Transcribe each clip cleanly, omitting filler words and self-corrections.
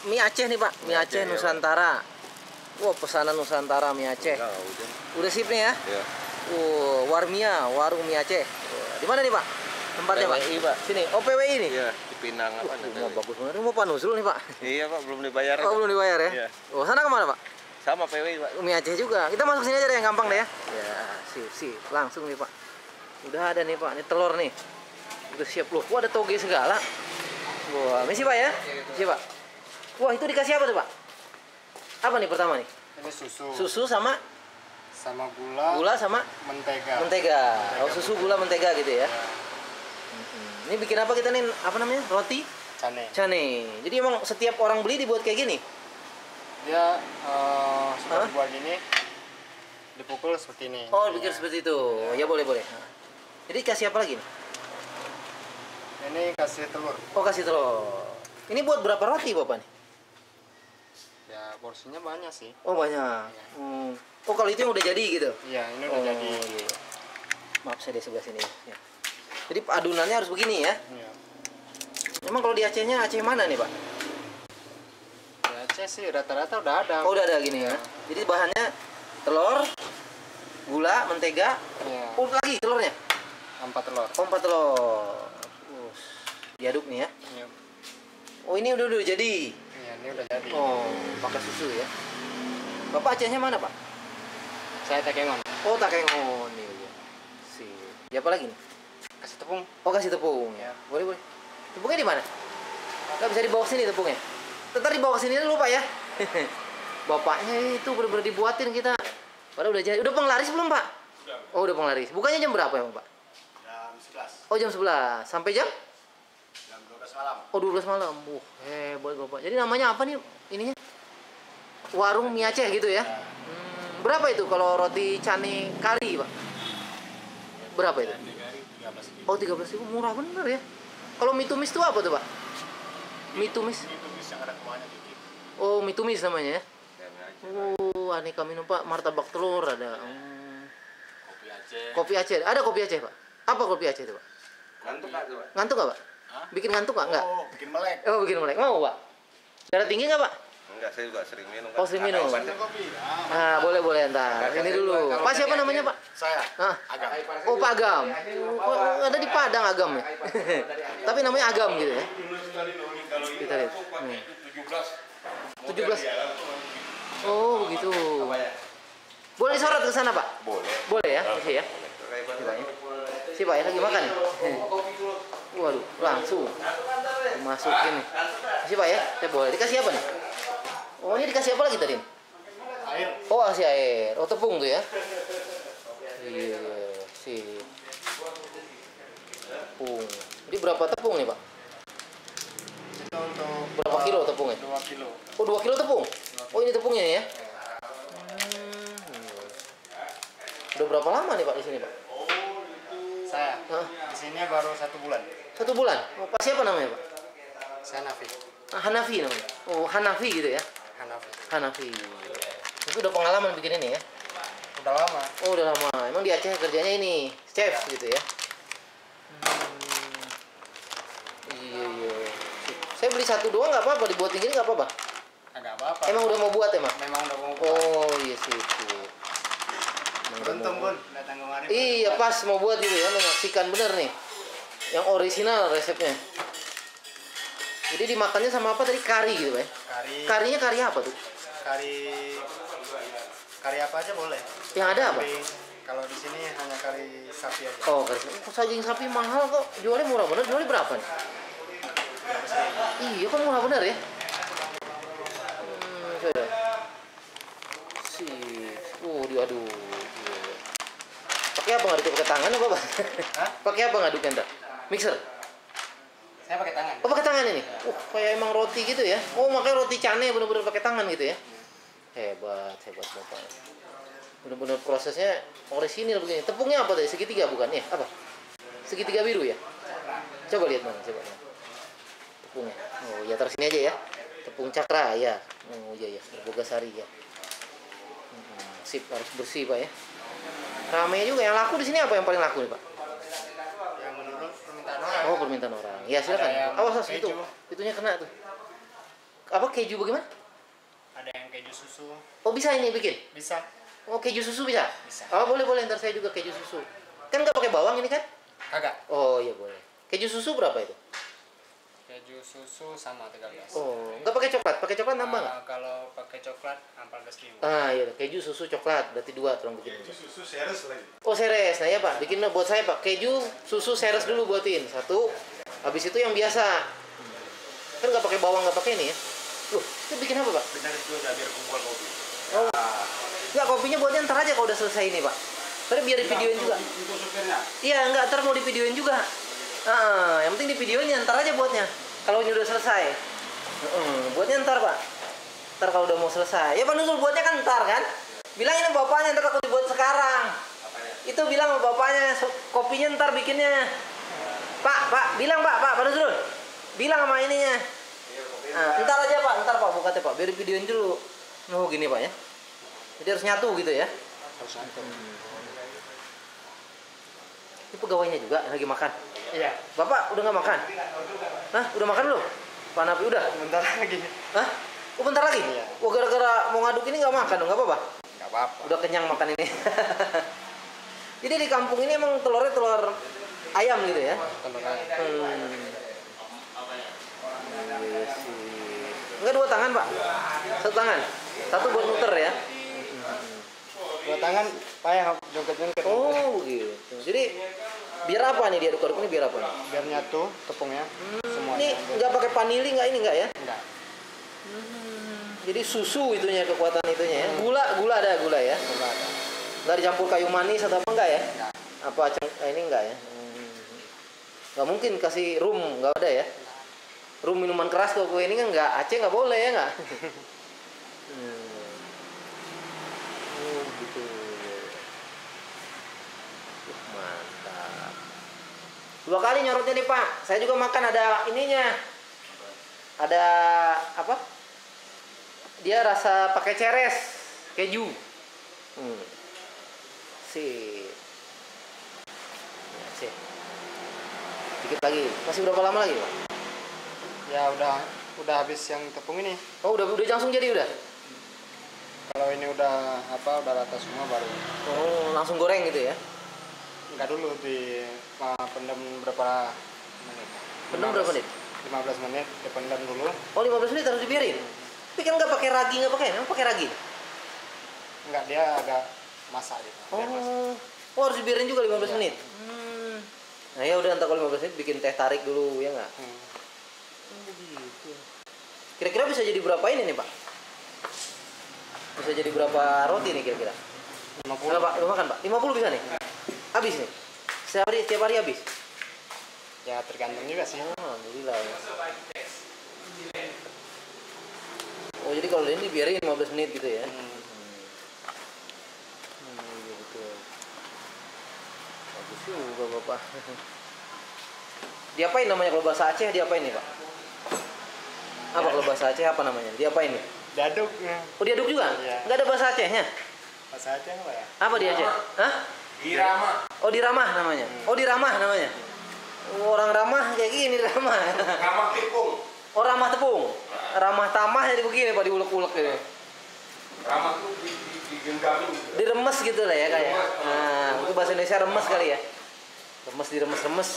mie Aceh nih Pak, mie Aceh Nusantara. Wah, pesanan Nusantara mie Aceh. Udah sip nih ya? Iya. Warmia, warung mie Aceh. Di mana nih Pak? Tempatnya Pak? PWI, Pak. Sini. Oh, PWI nih? Iya, di Pinang apa Rumah bagus banget. Rumah Pak Nuzul nih Pak. Iya, Pak, belum dibayar. Oh, belum dibayar ya? Iya. Oh, sana kemana Pak? Sama PWI, Pak. Mie Aceh juga. Kita masuk sini aja deh yang gampang deh ya. Ya, sip. Langsung nih Pak. Udah ada nih Pak, ini telur nih. Udah siap loh. Wah, ada toge segala. Wah, misi Pak ya? Misi Pak. Wah, itu dikasih apa tuh Pak? Apa nih pertama nih? Ini susu. Susu sama Gula sama mentega. mentega. Oh, susu, gula, mentega gitu ya. Ini bikin apa kita nih? Apa namanya? Roti cane. Jadi emang setiap orang beli dibuat kayak gini? Dia sudah dibuat gini, dipukul seperti ini. Oh, bikin seperti itu. Ya boleh. Jadi kasih apa lagi nih? Ini kasih telur. Oh, kasih telur. Ini buat berapa roti Bapak nih? Ya porsinya banyak sih. Oh, banyak. Oh, kalau itu yang udah jadi gitu? Iya, ini udah jadi. Iya. Maaf, saya di sebelah sini ya. Jadi adunannya harus begini ya? Iya. Emang kalau di Acehnya, Aceh mana nih Pak? Di Aceh sih rata-rata udah ada. Oh, udah ada gini ya? Jadi bahannya telur, gula, mentega. Iya. Oh, lagi telurnya? 4 telur. Oh, 4 telur. Diaduk nih ya? Iya. Oh, ini udah jadi? Iya, ini udah jadi. Oh, pakai susu ya? Bapak Acehnya mana Pak? Saya Takengon. Oh, Takengon. Iya. Sip. Ya, apa lagi nih? Kasih tepung. Oh, kasih tepung ya. Boleh. Tepungnya di mana? Nggak bisa dibawa sini tepungnya. Ntar dibawa ke sini dulu Pak ya. Bapaknya itu bener-bener dibuatin kita. Padahal udah jadi. Udah penglaris belum Pak? Oh, udah penglaris. Bukannya jam berapa ya Pak? Jam 11. Oh, jam 11. Sampai jam? Jam 12 malam. Oh, 12 malam. Hebat Bapak. Jadi namanya apa nih ininya? Warung mie Aceh gitu ya? Berapa itu kalau roti cane kari Pak? Berapa itu? 13.000. Oh, 13.000, murah bener ya. Kalau mie tumis itu apa tuh Pak? Mie tumis? Ini tumis yang ada kuahnya dikit. Oh, mie tumis namanya ya? Oh, aneka minum Pak, martabak telur ada. Kopi Aceh. Kopi Aceh, ada kopi Aceh Pak? Apa kopi Aceh itu Pak? Ngantuk Pak, Pak. Ngantuk nggak Pak? Bikin ngantuk nggak? Nggak? Oh, bikin melek. Oh, bikin melek. Mau Pak? Darah tinggi nggak Pak? Enggak, saya juga sering minum. Oh, sering minum. Kopi. Boleh ntar. Ini dulu. Pak siapa namanya Pak? Saya. Agam. Oh, Pak Agam. Oh, ada di Padang Agam ya? Tapi namanya Agam gitu ya? Kita lihat. 17. Oh, begitu. Boleh disorot ke sana Pak? Boleh ya? Oke ya. Si Pak ya lagi makan ya? Waduh, langsung dimasukin nih. Si Pak ya, saya boleh. Dikasih apa nih? Oh, ini dikasih apa lagi tadi? Air. Oh, kasih air. Oh, tepung tuh ya? Iya, sip. Tepung. Jadi berapa tepung nih Pak? Itu untuk Berapa kilo tepungnya? 2 kilo. Oh, 2 kilo tepung? Oh, ini tepungnya nih ya? Udah berapa lama nih Pak di sini Pak? Saya. Di sini baru 1 bulan. 1 bulan? Oh, Pak siapa namanya Pak? Saya Nafi. Hanafi namanya? Oh, Hanafi gitu ya? Hanafi. Itu udah pengalaman bikin ini ya? Udah lama. Oh, udah lama. Emang di Aceh kerjanya ini chef gitu ya? Iya. Saya beli 1 doang nggak apa-apa, dibuatin gini nggak apa-apa? Agak apa-apa. Emang udah mau buat emang? Memang udah mau. Oh, iya sip. Beruntung Bun, datang kemarin. Iya, pas mau buat gitu ya, menyaksikan bener nih. Yang original resepnya. Jadi dimakannya sama apa tadi? Kari gitu Pak? Karinya kari apa tuh? Kari apa aja boleh. Yang ada apa? Kalau di sini hanya kari sapi aja. Oh, kari sapi. Saging sapi mahal kok. Jualnya murah bener. Jualnya berapa nih? Iya, kok murah bener ya? Coba. Aduh. Pakai apa ngaduk? Pakai tangan apa Pak? Hah? Pakai apa ngaduknya ntar? Mixer? Saya pakai tangan. Oh, pakai tangan ini? Kayak emang roti gitu ya? Oh, makanya roti cane bener-bener pakai tangan gitu ya? Hebat Bapak. Bener-bener prosesnya orisinil begini. Tepungnya apa tadi? Segitiga bukan? Ya, apa? Segitiga biru ya? Coba lihat mana, coba. Tepungnya. Oh, ya taruh sini aja ya. Tepung cakra ya. Oh, iya. Bogasari ya. Sip, harus bersih Pak ya. Ramai juga. Yang laku di sini apa yang paling laku nih Pak? Yang menurut permintaan orang. Oh, permintaan orang. Ya silakan. Awas itu. Itunya kena tuh. Apa keju bagaimana? Ada yang keju susu. Oh bisa ini bikin? Bisa. Oh keju susu bisa? Bisa. Oh boleh boleh, ntar saya juga keju susu. Kan nggak pakai bawang ini kan? Kagak. Oh iya boleh. Keju susu berapa itu? Keju susu sama 13. Oh nggak pakai coklat nambah nggak? Kalau pakai coklat 14.000. Ah iya, keju susu coklat berarti 2 tolong bikin. Susu seres lagi. Oh seres, nah ya Pak, bikin buat saya Pak. Keju susu seres dulu buatin 1. Habis itu yang biasa. Kan nggak pakai bawang, nggak pakai ini ya. Loh, itu bikin apa Pak? Benar itu udah biar kumpul kopi. Oh. Nggak, kopinya buatnya ntar aja kalau udah selesai ini Pak. Ntar biar di videoin juga. Untuk supirnya. Iya, nggak, ntar mau di videoin juga. Yang penting di videonya ntar aja buatnya. Kalau ini udah selesai. Buatnya ntar Pak. Ntar kalau udah mau selesai. Ya Pak Nuzul buatnya kan ntar kan. Bilangin sama bapaknya ntar aku dibuat sekarang. Itu bilang sama bapaknya kopinya ntar bikinnya. Pak, bilang Pak Nuzul. Bilang sama ininya. Ntar aja Pak, ntar Pak bukatnya Pak. Biar videoin dulu. Oh gini Pak ya. Jadi harus nyatu gitu ya. Harus nyatu. Ini pegawainya juga lagi makan. Iya. Bapak udah nggak makan? Hah? Udah makan belum? Pak Napi udah? Bentar lagi. Hah? Oh bentar lagi? Iya. Wah gara-gara mau ngaduk ini nggak makan dong? Nggak apa-apa? Nggak apa-apa. Udah kenyang makan ini. Jadi di kampung ini emang telurnya telur ayam gitu ya? Telur ayam. Iya sih. Enggak 2 tangan Pak? 1 tangan? 1 buat muter ya? 2 tangan payah joget-joget. Oh gitu. Jadi biar apa nih diaduk-aduk ini biar apa nih? Biar nyatu tepungnya. Semuanya. Ini nggak pakai vanili nggak ini nggak ya? Enggak. Jadi susu itunya, kekuatan itunya ya. Gula ada gula ya. Enggak ada. Nggak dicampur kayu manis atau apa enggak ya? Enggak. Apa ini enggak ya? Nggak mungkin kasih rum, nggak ada ya? Rum minuman keras kok kue ini kan nggak, Aceh nggak boleh ya nggak? Oh gitu. Mantap. 2 kali nyorotnya nih Pak. Saya juga makan ada ininya. Ada apa? Dia rasa pakai ceres, keju. Sip. Ya, sip. Dikit lagi. Masih berapa lama lagi, Pak? Ya udah habis yang tepung ini. Oh, udah langsung jadi udah. Kalau ini udah rata semua baru. Oh, langsung goreng gitu ya. Enggak dulu pendem berapa menit? Pendem berapa menit? 15 menit dipendam dulu. Oh, 15 menit harus dibiarin. Tapi kan nggak pakai ragi, nggak pakai. Emang pakai ragi? Enggak, dia agak masak gitu. Biar masak. Oh, harus dibiarin juga 15 Iya. menit. Nah, ya udah entar kalau 15 menit bikin teh tarik dulu ya nggak? Oh, begitu. Kira-kira bisa jadi berapa ini nih, Pak? Bisa jadi berapa roti nih kira-kira? 50. Nah, Pak, lu makan, Pak? 50 bisa nih? Habis nih? Setiap hari habis? Ya tergantung juga sih. Oh, alhamdulillah ya. Oh, jadi kalau ini dibiarin 15 menit gitu ya? Iya betul. Bagus juga Bapak. Diapain namanya kalau bahasa Aceh? Diapain nih Pak? Apa kalau bahasa Aceh apa namanya? Diapain nih? Diaduknya. Oh diaduk juga? Iya. Nggak ada bahasa Acehnya? Bahasa Aceh apa ya? Apa di Aceh? Hah? Irama. Oh diramah namanya? Oh diramah namanya? Oh, orang ramah kayak gini ramah. Ramah tepung. Oh ramah tepung? Ramah tamah jadi begini Pak, diulek-ulek gitu. Ramah tuh digenggamin. Diremes gitu lah ya kayak. Nah, itu bahasa Indonesia remes kali ya. Remes diremes-remes.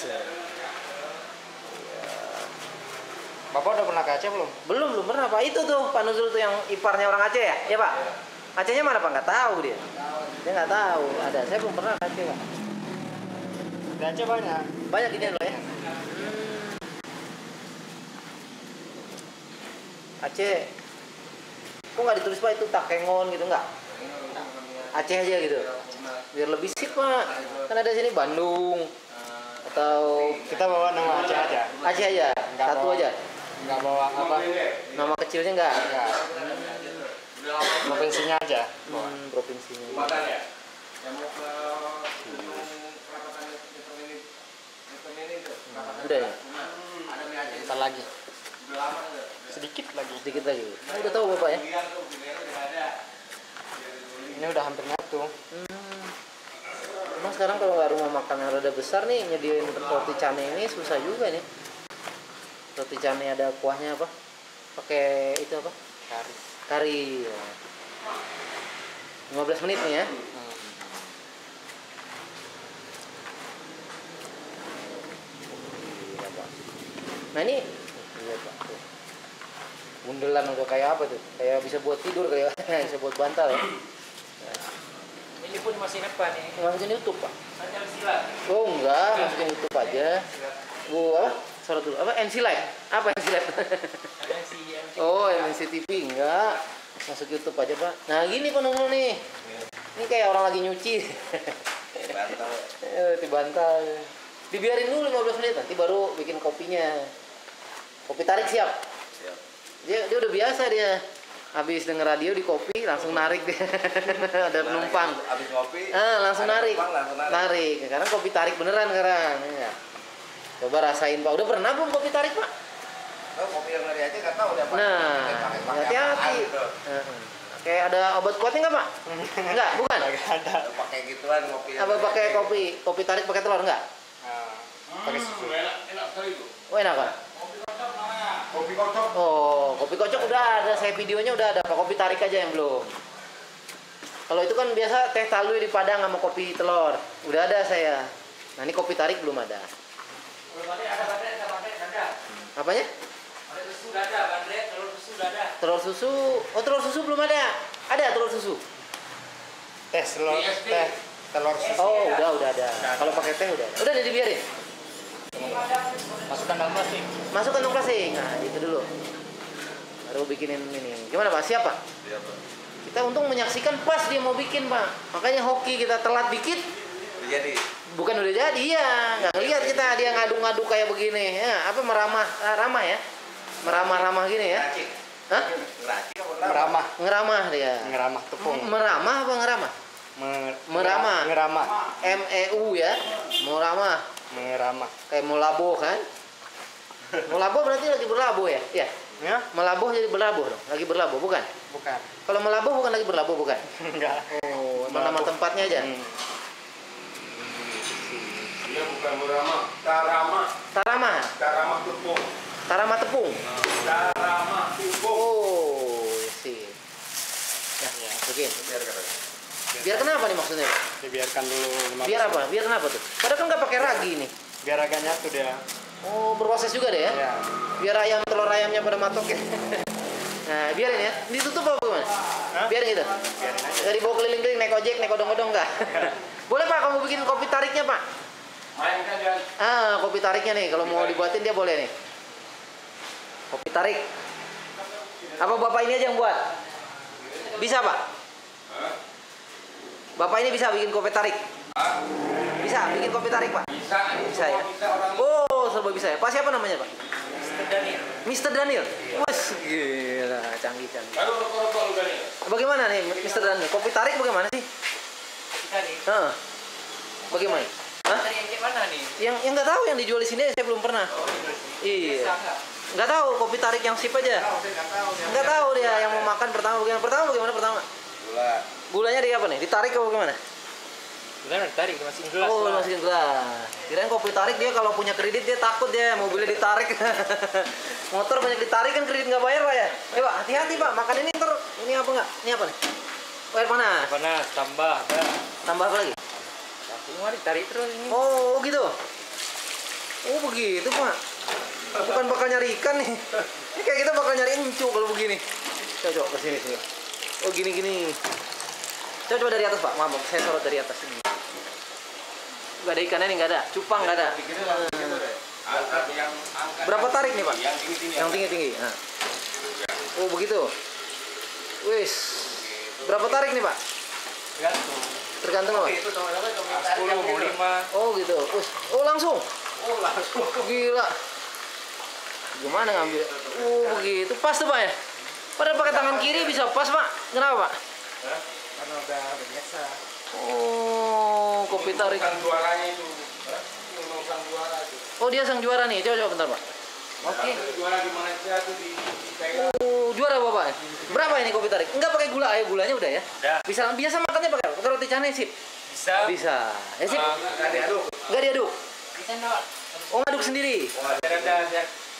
Bapak udah pernah ke Aceh belum? Belum pernah Pak. Itu tuh Pak Nuzul tuh yang iparnya orang Aceh ya? Ya Pak? Acehnya mana Pak? Nggak tahu dia. Dia nggak tahu. Ada. Saya belum pernah ke Aceh Pak. Di Aceh banyak. Banyak ini loh ya. Aceh. Kok nggak ditulis Pak itu Takengon gitu nggak? Aceh aja gitu. Biar lebih sip Pak. Kan ada sini Bandung atau Kita bawa nama Aceh aja. Aceh aja. Nggak Satu bawa- aja. Nggak bawa apa? Nama kecilnya nggak? Enggak. Provinsinya aja. Provinsinya. Makan ya? Udah ya? Bentar lagi. Sedikit lagi. Sedikit lagi. Oh, udah tahu Bapak ya? Ini udah hampir nyatu. Emang sekarang kalau nggak rumah makan yang rada besar nih nyediain roti cane ini susah juga nih. Roti cane ada kuahnya apa? Pakai itu apa? Kari. Kari. Ya. 15 menit nih ya. Iya, Pak. Nah ini iya, Pak. Tuh. Bundelan udah kayak apa tuh? Kayak bisa buat tidur kayak bisa buat bantal ya. Ini pun masih apa nih? Masukin YouTube, Pak. Ada silat. Oh enggak, masukin YouTube aja. Apa? Sorot dulu. Apa? NC Live? Apa NC Live? Ada si Oh, MNC TV enggak. Masuk YouTube aja, Pak. Nah, gini penunggu nih. Ini kayak orang lagi nyuci. Bantal. Dibantal. Dibiarin dulu 15 menit nanti baru bikin kopinya. Kopi tarik siap. Siap. Dia udah biasa dia. Habis denger radio di kopi langsung narik dia. Ada penumpang. Habis ngopi. Langsung ada narik. penumpang, langsung Narik. Karena kopi tarik beneran sekarang. Ya. Coba rasain, Pak. Udah pernah belum kopi tarik, Pak? Oh, kopi yang dari aja nggak tahu dia apa. Nah, hati-hati. Kayak ada obat kuatnya nggak, Pak? Enggak, bukan? ada. Pakai gituan kopi. Apa pakai kopi tarik pakai telur enggak? Pakai susu. Enak sekali itu. Oh, enak, Pak. Kopi kocok. Oh, kopi kocok udah ada, saya videonya udah ada, Pak. Kopi tarik aja yang belum. Kalau itu kan biasa teh talui di Padang sama kopi telur. Udah ada saya. Nah, ini kopi tarik belum ada. Ada. Apanya? Ada susu ada, bandret, telur susu ada. Telur susu. Oh, telur susu belum ada. Ada telur susu. Telur susu. Oh, udah ada. Kalau pakai teh udah ada. Udah dibiarin. Masukkan dalam plastik. Masuk kantong plastik. Nah, itu dulu. Baru bikinin ini. Gimana, Pak? Siap, Pak? Siap, Pak. Kita untung menyaksikan pas dia mau bikin, Pak. Makanya hoki kita telat dikit. Jadi Bukan udah jadi, ya. Nggak ngeliat kita dia ngadu-ngadu kayak begini. Ya, apa ramah ya? Meramah-ramah gini ya. racik. Hah? Racik apa Meramah. Ngeramah dia. Ngeramah tepung. Meramah apa ngeramah? Meramah. Ngeramah. MEU ya. Meramah. Meramah. Kayak mau labuh kan? Mau labuh berarti lagi berlabuh ya? Iya. Ya? Melabuh jadi berlabuh dong. Lagi berlabuh, bukan? Bukan. Kalau melabuh bukan lagi berlabuh, bukan? Enggak. Oh, emang nama tempatnya aja. Dia bukan beramah, taramah. Taramah. Taramah tepung. Taramah tepung. Taramah tepung. Oh, sih. Nah, masukin. biar katanya. Biar kenapa nih maksudnya? Dibiarkan dulu 15 Biar apa? menit. Biar kenapa tuh? Padahal kan nggak pakai ragi nih. Biar agak nyatu dia. Oh, berproses juga deh ya? Ya. Biar telur ayamnya pada matok ya. Nah, biarin ya. Ditutup apa gimana? Biarin gitu. Biarin aja. Nggak dibawa keliling-keliling, naik ojek, naik odong-odong nggak? Boleh, Pak, kamu bikin kopi tariknya, Pak? Mainkan dan Kopi tariknya nih. Kalau mau dibuatin dia boleh nih. Kopi tarik. Apa Bapak ini aja yang buat? Bisa, Pak? Bapak ini bisa bikin kopi tarik? Bisa bikin kopi tarik, Pak? Bisa ya? bisa orang Oh, serba bisa ya. Pak siapa namanya, Pak? Mr. Daniel. Mr. Daniel. Wes, gila, canggih. baru rokok-rokok lu Daniel. Bagaimana nih, Mr. Daniel? Kopi tarik bagaimana sih? Tadi. Heeh. Bagaimana? Hah? Tadi yang kayak mana nih? Yang nggak tahu yang dijual di sini saya belum pernah. Iya. Nggak tahu kopi tarik yang sip aja. Nggak tahu dia yang mau makan pertama bagaimana pertama? Gula. Gulanya di apa nih? Ditarik atau bagaimana? Benar ditarik masukin gelas. Oh, Pak. masukin gelas. Kirain kopi tarik dia kalau punya kredit dia takut dia mobilnya ditarik. Motor banyak ditarik kan kredit nggak bayar, Pak ya? Pak, hati-hati, Pak. Makan ini ntar ini apa nggak? Ini apa nih? Oh, air panas. Panas tambah ada. Tambah apa lagi? Tapi mah ditarik terus ini. Oh, gitu. Oh, begitu, Pak. Bukan bakal nyari ikan nih. Ini kayak kita bakal nyari encu kalau begini. Coba ke sini sini. Oh, gini. Coba dari atas, Pak. Maaf, saya sorot dari atas ini. Gak ada ikannya nih, nggak ada. Cupang nggak ada. Angkat yang angkat. Berapa tarik nih, Pak? Yang tinggi-tinggi. Yang tinggi-tinggi. Nah. Oh, begitu. Wis. Berapa tarik nih, Pak? Gantung. Tergantung apa? Itu sama-sama 10 mau 5. Oh, gitu. Wis. Oh, langsung. Oh, langsung. Gila. Gimana ngambil? Begitu. Pas tuh, Pak ya? Padahal pakai tangan kiri bisa pas, Pak. Kenapa, Pak? Karena udah biasa. Oh, kopi tarik. Bukan juaranya itu. Yang sang juara itu. Oh, dia sang juara nih. Coba bentar, Pak. Oke. Juara di Malaysia tuh di Thailand. Oh, juara Bapak. Berapa ini kopi tarik? Enggak pakai gula, gulanya udah ya? Udah. Bisa biasa makannya pakai roti canai sip. Bisa. Bisa. Ya sip. Nggak diaduk. Enggak diaduk. Bisa enggak? Oh, ngaduk sendiri. Ada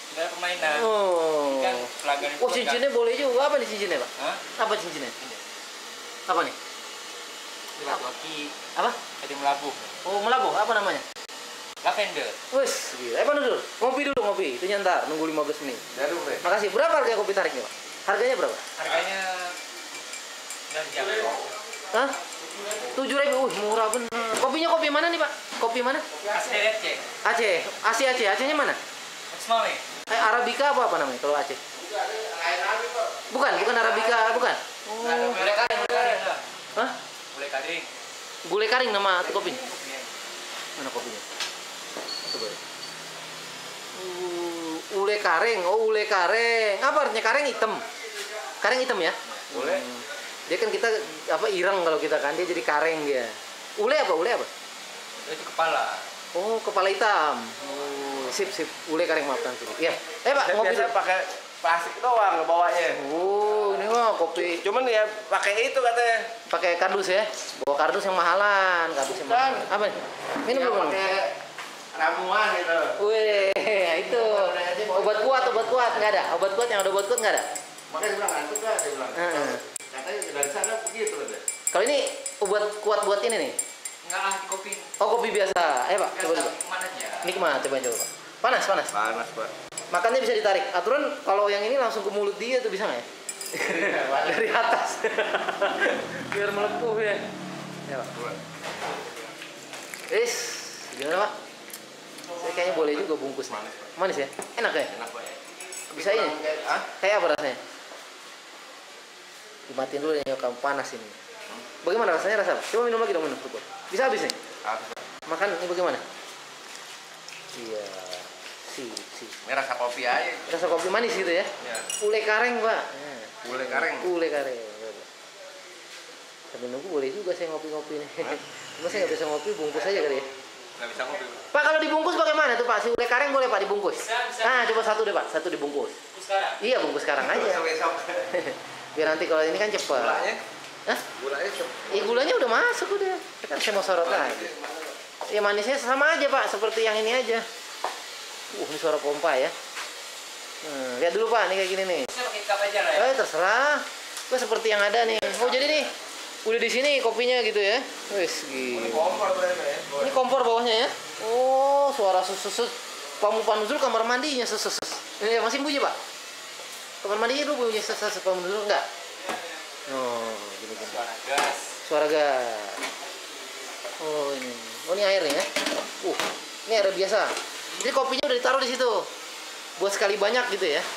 Tidak ada permainan. Oh. Kan pelanggan itu Oh, cincinnya boleh juga. Apa nih cincinnya, Pak? Hah? Apa cincinnya? Apa nih? Laki-laki. Apa? Jadi melabuh. Oh, melabuh. Apa namanya? Lavender. Wes, gila. Pak Nurul, ngopi dulu ngopi. Itu nyantar, nunggu 15 menit. Jarum deh. Makasih. Berapa harga kopi tariknya, Pak? Harganya berapa? Harganya udah dijangkau. Hah? 7.000. Murah bener. Kopinya kopi mana nih, Pak? Kopi mana? ACDC. Aceh. Aceh. Acehnya mana? Semua nih. Arabica apa namanya kalau Aceh? Bukan Arabica, bukan. Oh. Gulai kering lah. Hah? Gulai kering. Gulai kering nama kopinya. Mana kopinya? Coba. Ule kareng. Oh, ule kareng. Apa artinya kareng hitam? Kareng hitam ya? Boleh. Dia kan kita apa ireng kalau kita kan dia jadi kareng dia. Ule apa? Ule apa? Itu kepala. Oh, kepala hitam. Oh, sip. Ule kareng maafkan sih. Iya. Pak, Saya ngopi biasa dulu. pakai plastik doang bawanya. Oh, ini mah kopi Cuman ya pakai itu katanya. pakai kardus ya. Bawa kardus yang mahalan, kardus yang mahal. Apa nih? Minum Ya, dulu. pakai ramuan gitu. Wih, itu obat kuat nggak ada. Obat kuat yang ada obat kuat nggak ada. Makanya dia bilang ngantuk dah, dia bilang. Heeh. Katanya dari sana begitu deh. Kalau ini obat kuat buat ini nih. Enggak lah di kopi. Oh, kopi biasa. Pak, coba dulu. Mana aja. Nikmat, coba. Panas. Panas, Pak. Makannya bisa ditarik. Aturan kalau yang ini langsung ke mulut dia tuh bisa nggak ya? Dari atas. Biar melepuh ya. Ya, Pak. Gimana, Pak? Saya kayaknya boleh juga bungkus nih. Manis ya? Enak ya? Enak, Pak. Bisa ini? Hah? Kayak apa rasanya? Dimatiin dulu ya, kamu panas ini. Bagaimana rasanya? Rasa apa? Coba minum lagi dong, minum. Bisa habis nih? Habis, Pak. Makan ini bagaimana? Iya. Sip. Ini rasa kopi aja. Rasa kopi manis gitu ya? Ya. Ule kareng, Pak. Gulai kareng. Ule kareng. Sambil nunggu boleh juga saya ngopi-ngopi nih. Cuma saya nggak bisa ngopi, bungkus aja kali ya. Nggak bisa ngopi. Pak, kalau dibungkus bagaimana tuh, Pak? Si ule kareng boleh, Pak, dibungkus? Bisa. Nah, coba satu deh, Pak. Satu dibungkus. Sekarang. Iya, bungkus sekarang aja. Besok-besok. Biar nanti kalau ini kan cepet. Gulanya? Hah? Gulanya Gulanya udah masuk udah. Kan saya mau sorot lagi. Ya manisnya sama aja, Pak, seperti yang ini aja. Ini suara pompa ya. Lihat dulu, Pak, nih kayak gini nih. Bisa pakai cup aja lah ya. Terserah. Gue seperti yang ada nih. Oh, jadi nih udah di sini kopinya gitu ya. Wes, gitu. kompor berarti ya. Ini kompor bawahnya ya. Oh, suara sus. Pamu-panuzul kamar mandinya sus. Ini masih bunyi, Pak. Kamar mandinya dulu bunyi sus pamu-panuzul enggak? Oh, gini. Suara gas. Oh, ini. Oh, ini air nih ya. Ini air biasa. Jadi kopinya udah ditaruh di situ. Buat sekali banyak gitu ya.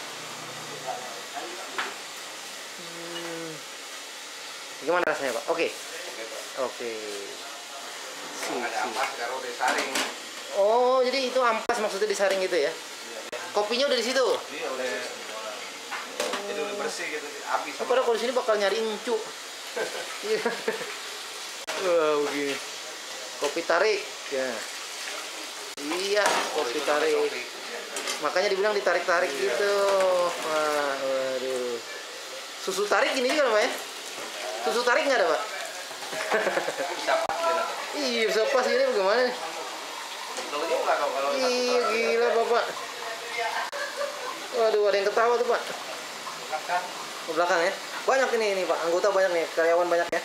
Gimana rasanya, Pak? Oke. Ada ampas karo disaring. Oh, jadi itu ampas maksudnya disaring gitu ya? Kopinya udah di situ. Iya, jadi udah bersih gitu. Habis. Padahal kalau di sini bakal nyari incu. Wah, begini. Kopi tarik. Ya. Iya, kopi tarik. Makanya dibilang ditarik-tarik gitu. Wah, waduh. Susu tarik gini juga, Pak ya? Susu tarik nggak ada, Pak? Bisa pas gitu. Iya, bisa pas gini bagaimana nih? Betul juga kalau Iya, gila, Bapak. Waduh, ada yang ketawa tuh, Pak. Ke belakang ya. Banyak ini Pak, anggota banyak nih, karyawan banyak ya.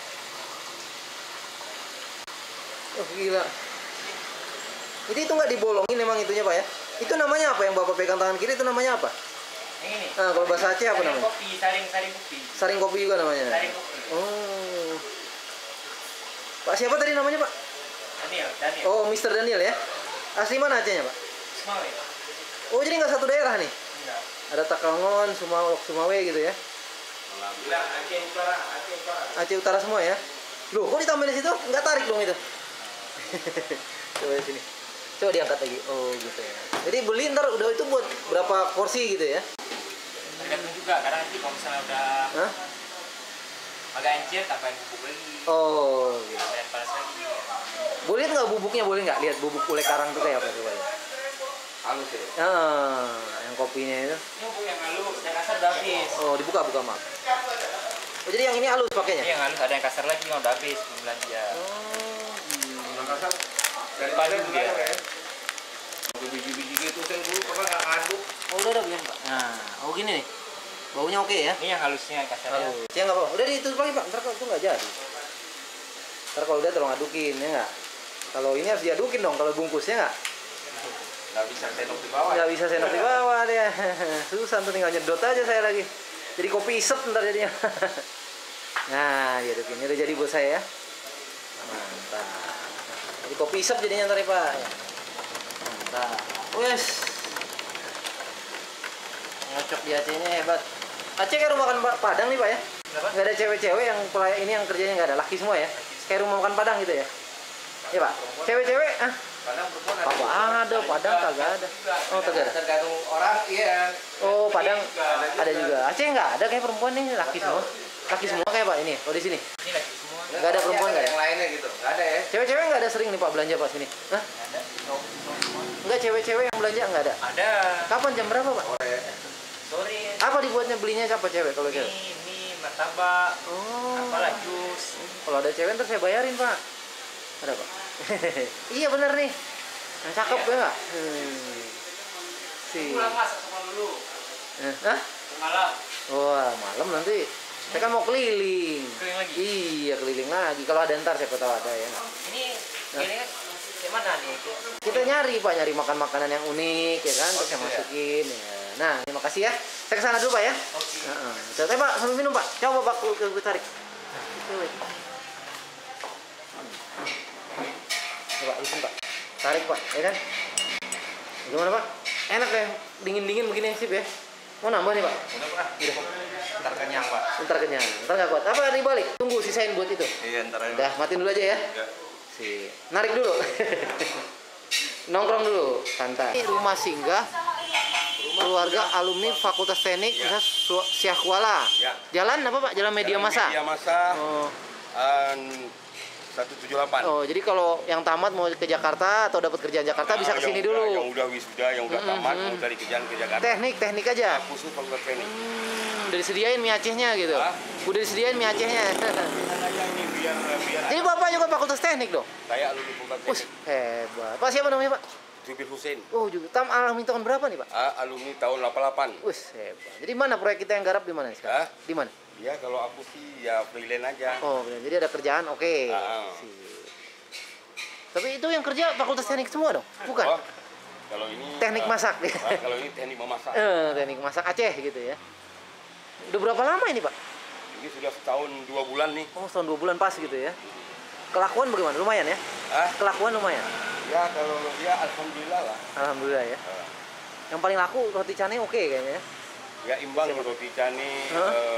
Oh, gila. Jadi itu nggak dibolongin emang itunya, Pak ya? Itu namanya apa yang Bapak pegang tangan kiri itu namanya apa? Yang ini. Nah, kalau bahasa Aceh apa Saring namanya? kopi, saring kopi. Saring kopi juga namanya. Saring kopi. Oh. Pak siapa tadi namanya, Pak? Daniel. Oh, Mr. Daniel ya. Asli mana Acehnya, Pak? Sumawe. Oh, jadi nggak satu daerah nih? Enggak. Ada Takalngon, Sumawe gitu ya. Bilang Aceh Utara. Aceh Utara semua ya. Loh, kok ditambahin di situ? Nggak tarik dong itu. Coba di sini. Coba diangkat lagi. Oh, gitu ya. Jadi beli ntar udah itu buat berapa porsi gitu ya? Tergantung juga, kadang nanti kalau misalnya udah Hah? agak encer, tambahin bubuk lagi. Oh, gitu. Tambahin panas lagi. Boleh lihat nggak bubuknya? Boleh nggak lihat bubuk ule karang tuh kayak apa coba ya? halus ya. Ah, yang kopinya itu. Ini bubuk yang halus, yang kasar udah habis. Oh, dibuka maaf. Oh, jadi yang ini halus pakainya? Ini yang halus, ada yang kasar lagi, yang udah habis belum belanja. Oh, Makassar dari Padu Medan dia. ya. biji-biji gitu kan dulu pernah nggak aduk. Oh, udah belum, Pak? Nah, oh gini nih. Baunya oke ya? Ini yang halusnya kasarnya. Ya nggak apa-apa. Udah ditutup lagi, Pak. Ntar kalau itu nggak jadi. Ntar kalau udah tolong adukin, ya nggak? Kalau ini harus diadukin dong, kalau bungkusnya nggak? Nggak bisa sendok di bawah. Nggak bisa sendok di bawah dia. Susah, tuh tinggal nyedot aja saya lagi. Jadi kopi isep ntar jadinya. Nah, diadukin. Ini udah jadi buat saya ya. Mantap. Jadi kopi isep jadinya ntar ya, Pak. Mantap. Wes. Ngocok di Acehnya hebat. Aceh kayak rumah makan Padang nih, Pak ya? Nggak ada cewek-cewek yang ini yang kerjanya nggak ada, laki semua ya? Kayak rumah makan Padang gitu ya? Iya, Pak? Cewek-cewek? Padang perempuan Ada, Padang kagak ada. Oh, kagak ada. Tergantung orang, iya. Oh, Padang ada juga. Aceh nggak ada kayak perempuan nih, laki semua. Laki semua kayak Pak ini, oh di sini. Ini lagi semua. Nggak ada perempuan nggak ya? Yang lainnya gitu, nggak ada ya. Cewek-cewek nggak ada sering nih Pak belanja Pak sini? Hah? Ada. Nggak, cewek-cewek yang belanja nggak ada? Ada. Kapan, jam berapa Pak? Sorry. Apa dibuatnya, belinya siapa cewek kalau cewek? Mie, martabak, Oh. apalah jus. Kalau ada cewek ntar saya bayarin Pak. Ada Pak? Iya bener nih. Yang cakep ya nggak? Si. Pulang masak sama dulu. Hah? Malam. Wah, malam nanti saya kan mau keliling. Keliling lagi? Iya, keliling lagi. Kalau ada ntar siapa tahu ada ya. Ini kan di mana nih? Kita nyari Pak, nyari makan makanan yang unik ya kan, terus yang gitu ya? masukin ya. Nah, terima kasih ya. Saya kesana dulu Pak ya. Oke. Heeh. Pak, sambil minum Pak. Coba Pak, gue tarik. Coba, isen Pak. Tarik Pak, ya kan? Gimana Pak? Enak ya, dingin-dingin begini sip ya. Mau nambah nih Pak? Udah pernah? Ntar kenyang, Pak. Ntar kenyang, ntar nggak kuat. Apa dibalik? Tunggu sisain buat itu. Iya, ntar aja. Udah, matiin dulu aja ya. Ya. Narik dulu. Nongkrong dulu, santai. Ini rumah singgah keluarga alumni Fakultas Teknik Syah Kuala. Ya. Jalan apa Pak? Jalan Media Massa. Media Massa. Oh. 178. Oh, jadi kalau yang tamat mau ke Jakarta atau dapat kerjaan Jakarta bisa ke sini dulu. Yang udah wisuda, yang udah tamat mau cari kerjaan ke Jakarta. Teknik aja. Khusus Fakultas Teknik. Udah disediain mie Acehnya gitu. Hah? Udah disediain mie Acehnya. Ini biar Jadi Bapak juga Fakultas Teknik dong? saya alumni Fakultas Wih, Teknik. hebat. Pak siapa namanya Pak? Jubil Hussein. Oh, juga. Alumni tahun berapa nih Pak? Alumni tahun 88. Wih, hebat. Jadi mana proyek kita yang garap di mana sekarang? Hah? Di mana? Ya kalau aku sih ya freelance aja. Oh, benar. Jadi ada kerjaan, oke. Sip. Tapi itu yang kerja Fakultas Teknik semua dong? Bukan? Oh, kalau ini Teknik masak. kalau ini teknik memasak. Teknik masak Aceh gitu ya. Udah berapa lama ini Pak? Ini sudah setahun 2 bulan nih. Oh, setahun 2 bulan pas gitu ya. Kelakuan bagaimana? Lumayan ya? Kelakuan lumayan? Ya kalau ya alhamdulillah lah. Alhamdulillah ya. Yang paling laku roti canai oke kayaknya ya? Ya imbang roti canai.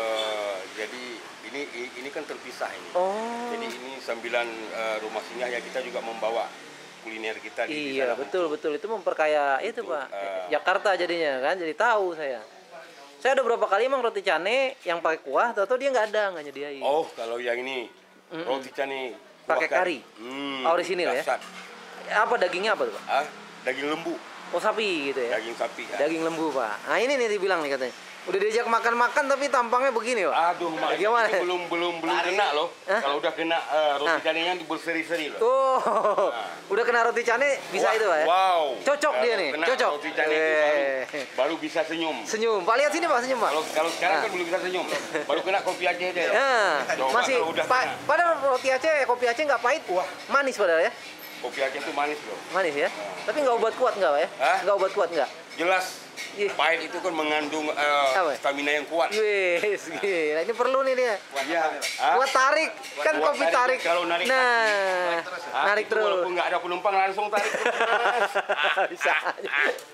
Jadi ini kan terpisah ini. Oh. Jadi ini sambilan rumah singgah ya kita juga membawa kuliner kita di Iya, sana. betul. Itu memperkaya itu Pak. Jakarta jadinya kan, jadi tahu saya. Saya udah berapa kali emang roti canai yang pakai kuah, atau dia nggak nyediain. Oh, kalau yang ini roti canai Pakai kari. Orisinil ya? dasar. Apa dagingnya apa tuh Pak? Daging lembu, Oh, sapi gitu ya? daging sapi. Daging lembu Pak. Nah ini nih dibilang nih katanya. Udah diajak makan-makan tapi tampangnya begini Pak. Aduh, Mak, Gimana? itu belum kena loh. Kalau udah kena roti canainya berseri-seri loh. Oh, udah kena roti canai bisa Wah, itu Pak ya? Wow. Cocok dia Kalau nih, kena cocok. Roti canai itu baru bisa senyum. Senyum. Pak lihat sini Pak, senyum Pak. Kalau sekarang kan belum bisa senyum. Baru kena kopi Aceh aja. Nah, Coba masih kalau udah kena. padahal roti Aceh, kopi Aceh nggak pahit. Wah. Manis padahal ya? Kopi Aceh itu manis loh. Manis ya? Tapi nggak obat kuat nggak Pak ya? Hah? Nggak obat kuat nggak? Jelas. Ih. Pahit itu kan mengandung Apa? stamina yang kuat. Wes, gila. Ini perlu nih dia. Iya. Buat tarik, kan Buat kopi tarik. kalau narik Nah, narik itu terus. Walaupun nggak ada penumpang langsung tarik terus. Bisa aja.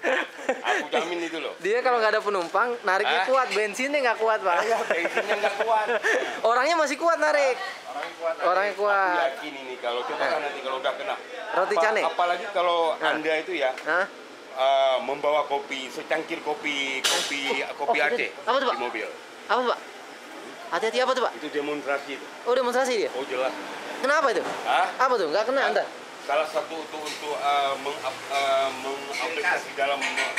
Aku jamin itu loh. Dia kalau nggak ada penumpang, nariknya Hah? kuat, bensinnya nggak kuat Pak. Bensinnya nggak kuat. Orangnya masih kuat narik. Orangnya Aku kuat. yakin ini kalau coba kan nanti kalau udah kena. Roti canai? Apalagi kalau Anda itu ya Hah? membawa kopi, secangkir kopi Aceh apa tuh, Pak? di mobil. Apa Pak? Hati-hati apa tuh Pak? Itu demonstrasi itu. Oh, demonstrasi dia? Oh jelas. Kenapa itu? Hah? Apa tuh? Nggak kena Anda? Salah satu untuk mengaplikasi dalam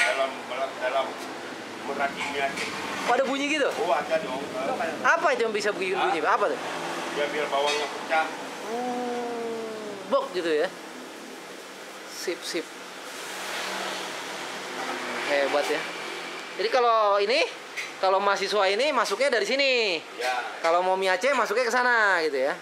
merakit mie Aceh. Oh, ada bunyi gitu? Oh ada dong. Apa itu yang bisa bikin bunyi? Apa tuh? Ya biar bawangnya pecah. Bok gitu ya? Sip. Hebat ya. Jadi kalau ini, kalau mahasiswa ini masuknya dari sini. Ya. Kalau mau mie Aceh masuknya ke sana gitu ya.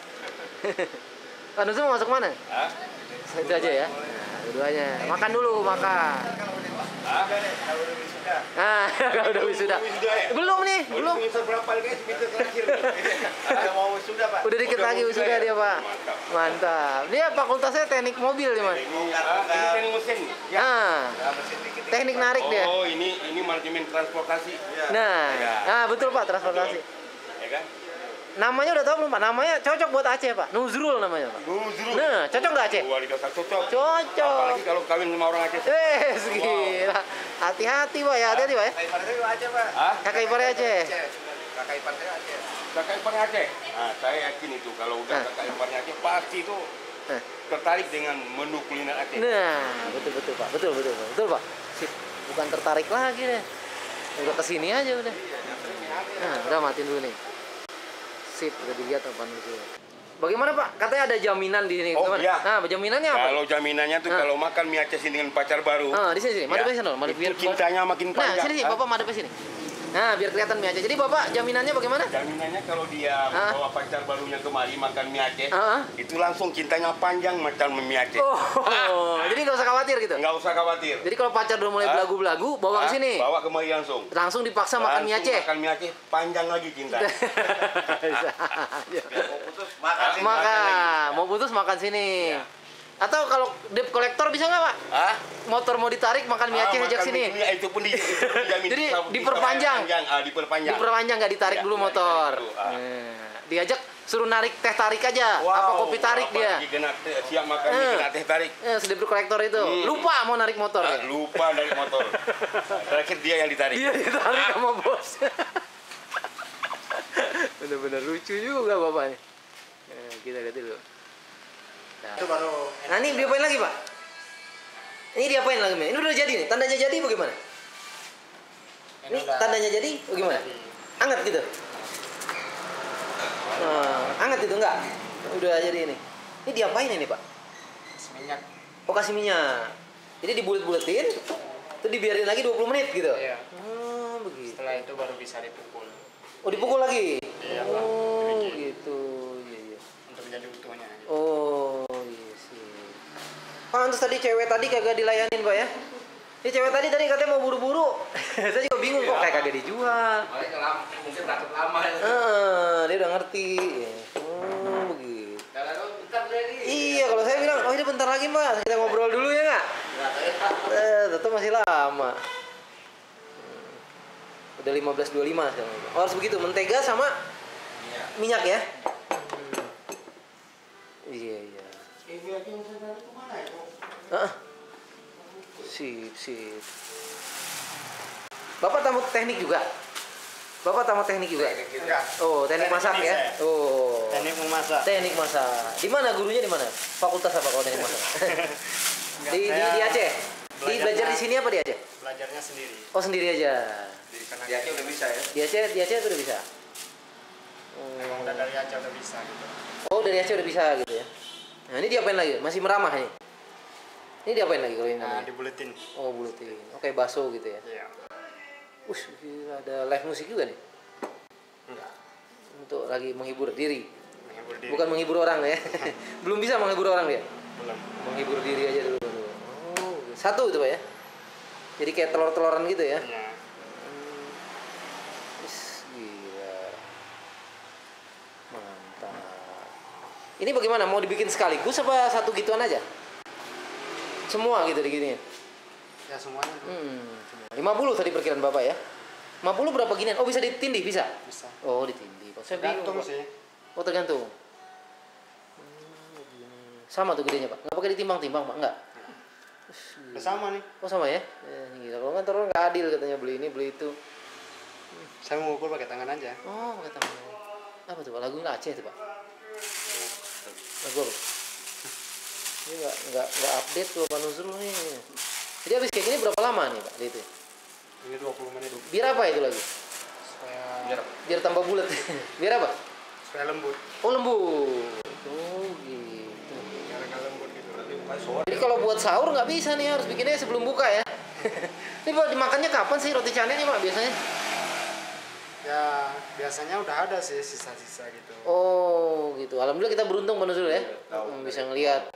Pak Nusum mau masuk mana? Hah? Itu aja ya. Nah, dua-duanya. Makan dulu, makan. Hah? Nah, kalau udah wisuda. Belum nih, belum. Semester berapa lagi? Semester terakhir. Ada mau wisuda, Pak. Udah dikit lagi wisuda dia, Pak. Mantap. Dia fakultasnya teknik mobil nih, Mas. Ini teknik mesin. Ya. Ah, teknik narik dia. Oh, ini manajemen transportasi. Nah, Ya. ah betul Pak, transportasi. Ya kan? Namanya udah tahu belum Pak? Namanya cocok buat Aceh Pak. Nuzrul namanya Pak. Nuzrul. Nah, cocok nggak Aceh? Wali data cocok. Cocok. Apalagi kalau kawin sama orang Aceh. Gila. Hati-hati Pak ya, hati-hati Pak ya. Kakak iparnya juga Aceh, Pak. Hah? Kakak iparnya Aceh. Kakak iparnya Aceh. Kakak iparnya Aceh. Nah, saya yakin itu kalau udah Nah. kakak iparnya Aceh pasti itu Nah. tertarik dengan menu kuliner Aceh. Nah, betul Pak. Betul Pak. Sip. Bukan tertarik lagi deh. Udah kesini aja udah. Nah, udah matiin dulu nih. Sip, udah dilihat apa Nuzrul. Bagaimana Pak? Katanya ada jaminan di sini. Oh, Gimana? iya. Nah, jaminannya apa? Kalau jaminannya tuh kalau makan mie Aceh sini dengan pacar baru. Di sini. Madep ya, sini, madep biar itu cintanya makin Nah, panjang. sini Ah. Bapak madep sini. Nah, biar kelihatan mie Aceh. Jadi Bapak jaminannya bagaimana? Jaminannya kalau dia bawa pacar barunya kemari makan mie Aceh, Ah. itu langsung cintanya panjang macam mie Aceh. Oh, jadi nggak usah khawatir gitu. Nggak usah khawatir. Jadi kalau pacar udah mulai belagu-belagu, bawa ke sini. Bawa kemari langsung. Langsung dipaksa makan mie Langsung Aceh. Makan mie Aceh panjang lagi cinta. Bisa aja. Mau putus, makan sini. Makan, mau putus makan sini. Atau kalau debt collector bisa nggak Pak? Hah? Motor mau ditarik makan mie Aceh ajak makan sini. mie, itu pun dijamin. Jadi bisa- diperpanjang. diperpanjang. Diperpanjang nggak ditarik Ya, dulu nggak motor. ditarik dulu, Diajak suruh narik teh tarik aja. Apa kopi tarik dia? apalagi kena siap makan mie kena teh tarik. Debt collector itu lupa mau narik motor ya. Lupa dari motor. Terakhir dia yang ditarik. Dia ditarik sama bos. Bener-bener lucu juga bapaknya. Kita lihat dulu. Nah. Itu baru Nah ini diapain lagi Pak? Ini diapain lagi? Ini udah jadi nih. Tandanya jadi bagaimana? Ini udah tandanya jadi bagaimana? Anget gitu? Anget itu enggak? Udah jadi ini. Ini diapain ini Pak? minyak. Oh kasih minyak. Jadi dibulet-buletin, terus dibiarin lagi 20 menit gitu? Iya. Begitu. Setelah itu baru bisa dipukul Oh dipukul lagi? Iya, Pak. Oh Dibikin. gitu. Iya. untuk menjadi utuhnya. Oh iya sih. Pak terus tadi cewek tadi kagak dilayanin Pak ya? Ini cewek tadi katanya mau buru-buru. Saya juga bingung kok kayak kagak dijual. Mungkin takut lama ya. Dia udah ngerti. Oh begitu. Iya kalau saya bilang, oh ini bentar lagi Mas, kita ngobrol dulu ya nggak? Tetap masih lama. Udah 15.25 sekarang. Oh, harus begitu, mentega sama minyak ya? Iya. Sip. Bapak tamu teknik juga? Enggak. Oh, teknik masak ya? Oh. Teknik memasak. Teknik masak. Di mana gurunya di mana? Fakultas apa kalau teknik masak? di Aceh. Di belajar di sini apa di Aceh? Belajarnya sendiri. Oh, sendiri aja. Di Aceh udah bisa ya. Di Aceh udah bisa. Memang udah dari Aceh udah bisa gitu. Oh, dari Aceh udah bisa gitu ya. Nah, ini diapain lagi? Masih meramah ini. Ini diapain lagi kalau ini? Nah, namanya? dibuletin. Oh, buletin. Oke, bakso gitu ya. Iya. Gila, ada live musik juga nih. Enggak. Untuk lagi menghibur diri. Menghibur diri. Bukan menghibur orang ya. Belum bisa menghibur orang dia. Belum. Menghibur diri aja dulu. Oh, satu itu Pak ya. Jadi kayak telur-teloran gitu ya. Iya. Gila. Mantap. Ini bagaimana? Mau dibikin sekaligus apa satu gituan aja? Semua gitu diginiin. Ya semuanya Semua. 50 tadi perkiraan Bapak ya. 50 berapa ginian? Oh, bisa ditindih, bisa. bisa. Oh, ditindih. Saya bingung, Gantung Pak. sih. Oh, tergantung. Sama tuh gedenya, Pak. Nggak pakai ditimbang-timbang, Pak? Enggak. Udah sama nih. Oh, sama ya? Gila. Kalau nggak terlalu nggak adil katanya beli ini, beli itu. Saya mengukur pakai tangan aja. Oh, pakai tangan. Apa tuh, Pak? Lagunya Aceh tuh, Pak. Lagu apa? Ini nggak update tuh Pak Nuzrul nih. Jadi habis kayak gini berapa lama nih, Pak? Itu. Ini 20 menit. Biar apa itu lagi? Supaya Biar tambah bulat. Biar apa? supaya lembut. Oh, lembut. Oh, gitu. Biar agak lembut gitu. Jadi kalau buat sahur nggak bisa nih, harus bikinnya sebelum buka ya. Ini Pak dimakannya kapan sih roti canai nih Pak biasanya? Ya biasanya udah ada sih sisa-sisa gitu. Oh gitu. Alhamdulillah kita beruntung Pak Nuzul ya. Bisa ngelihat,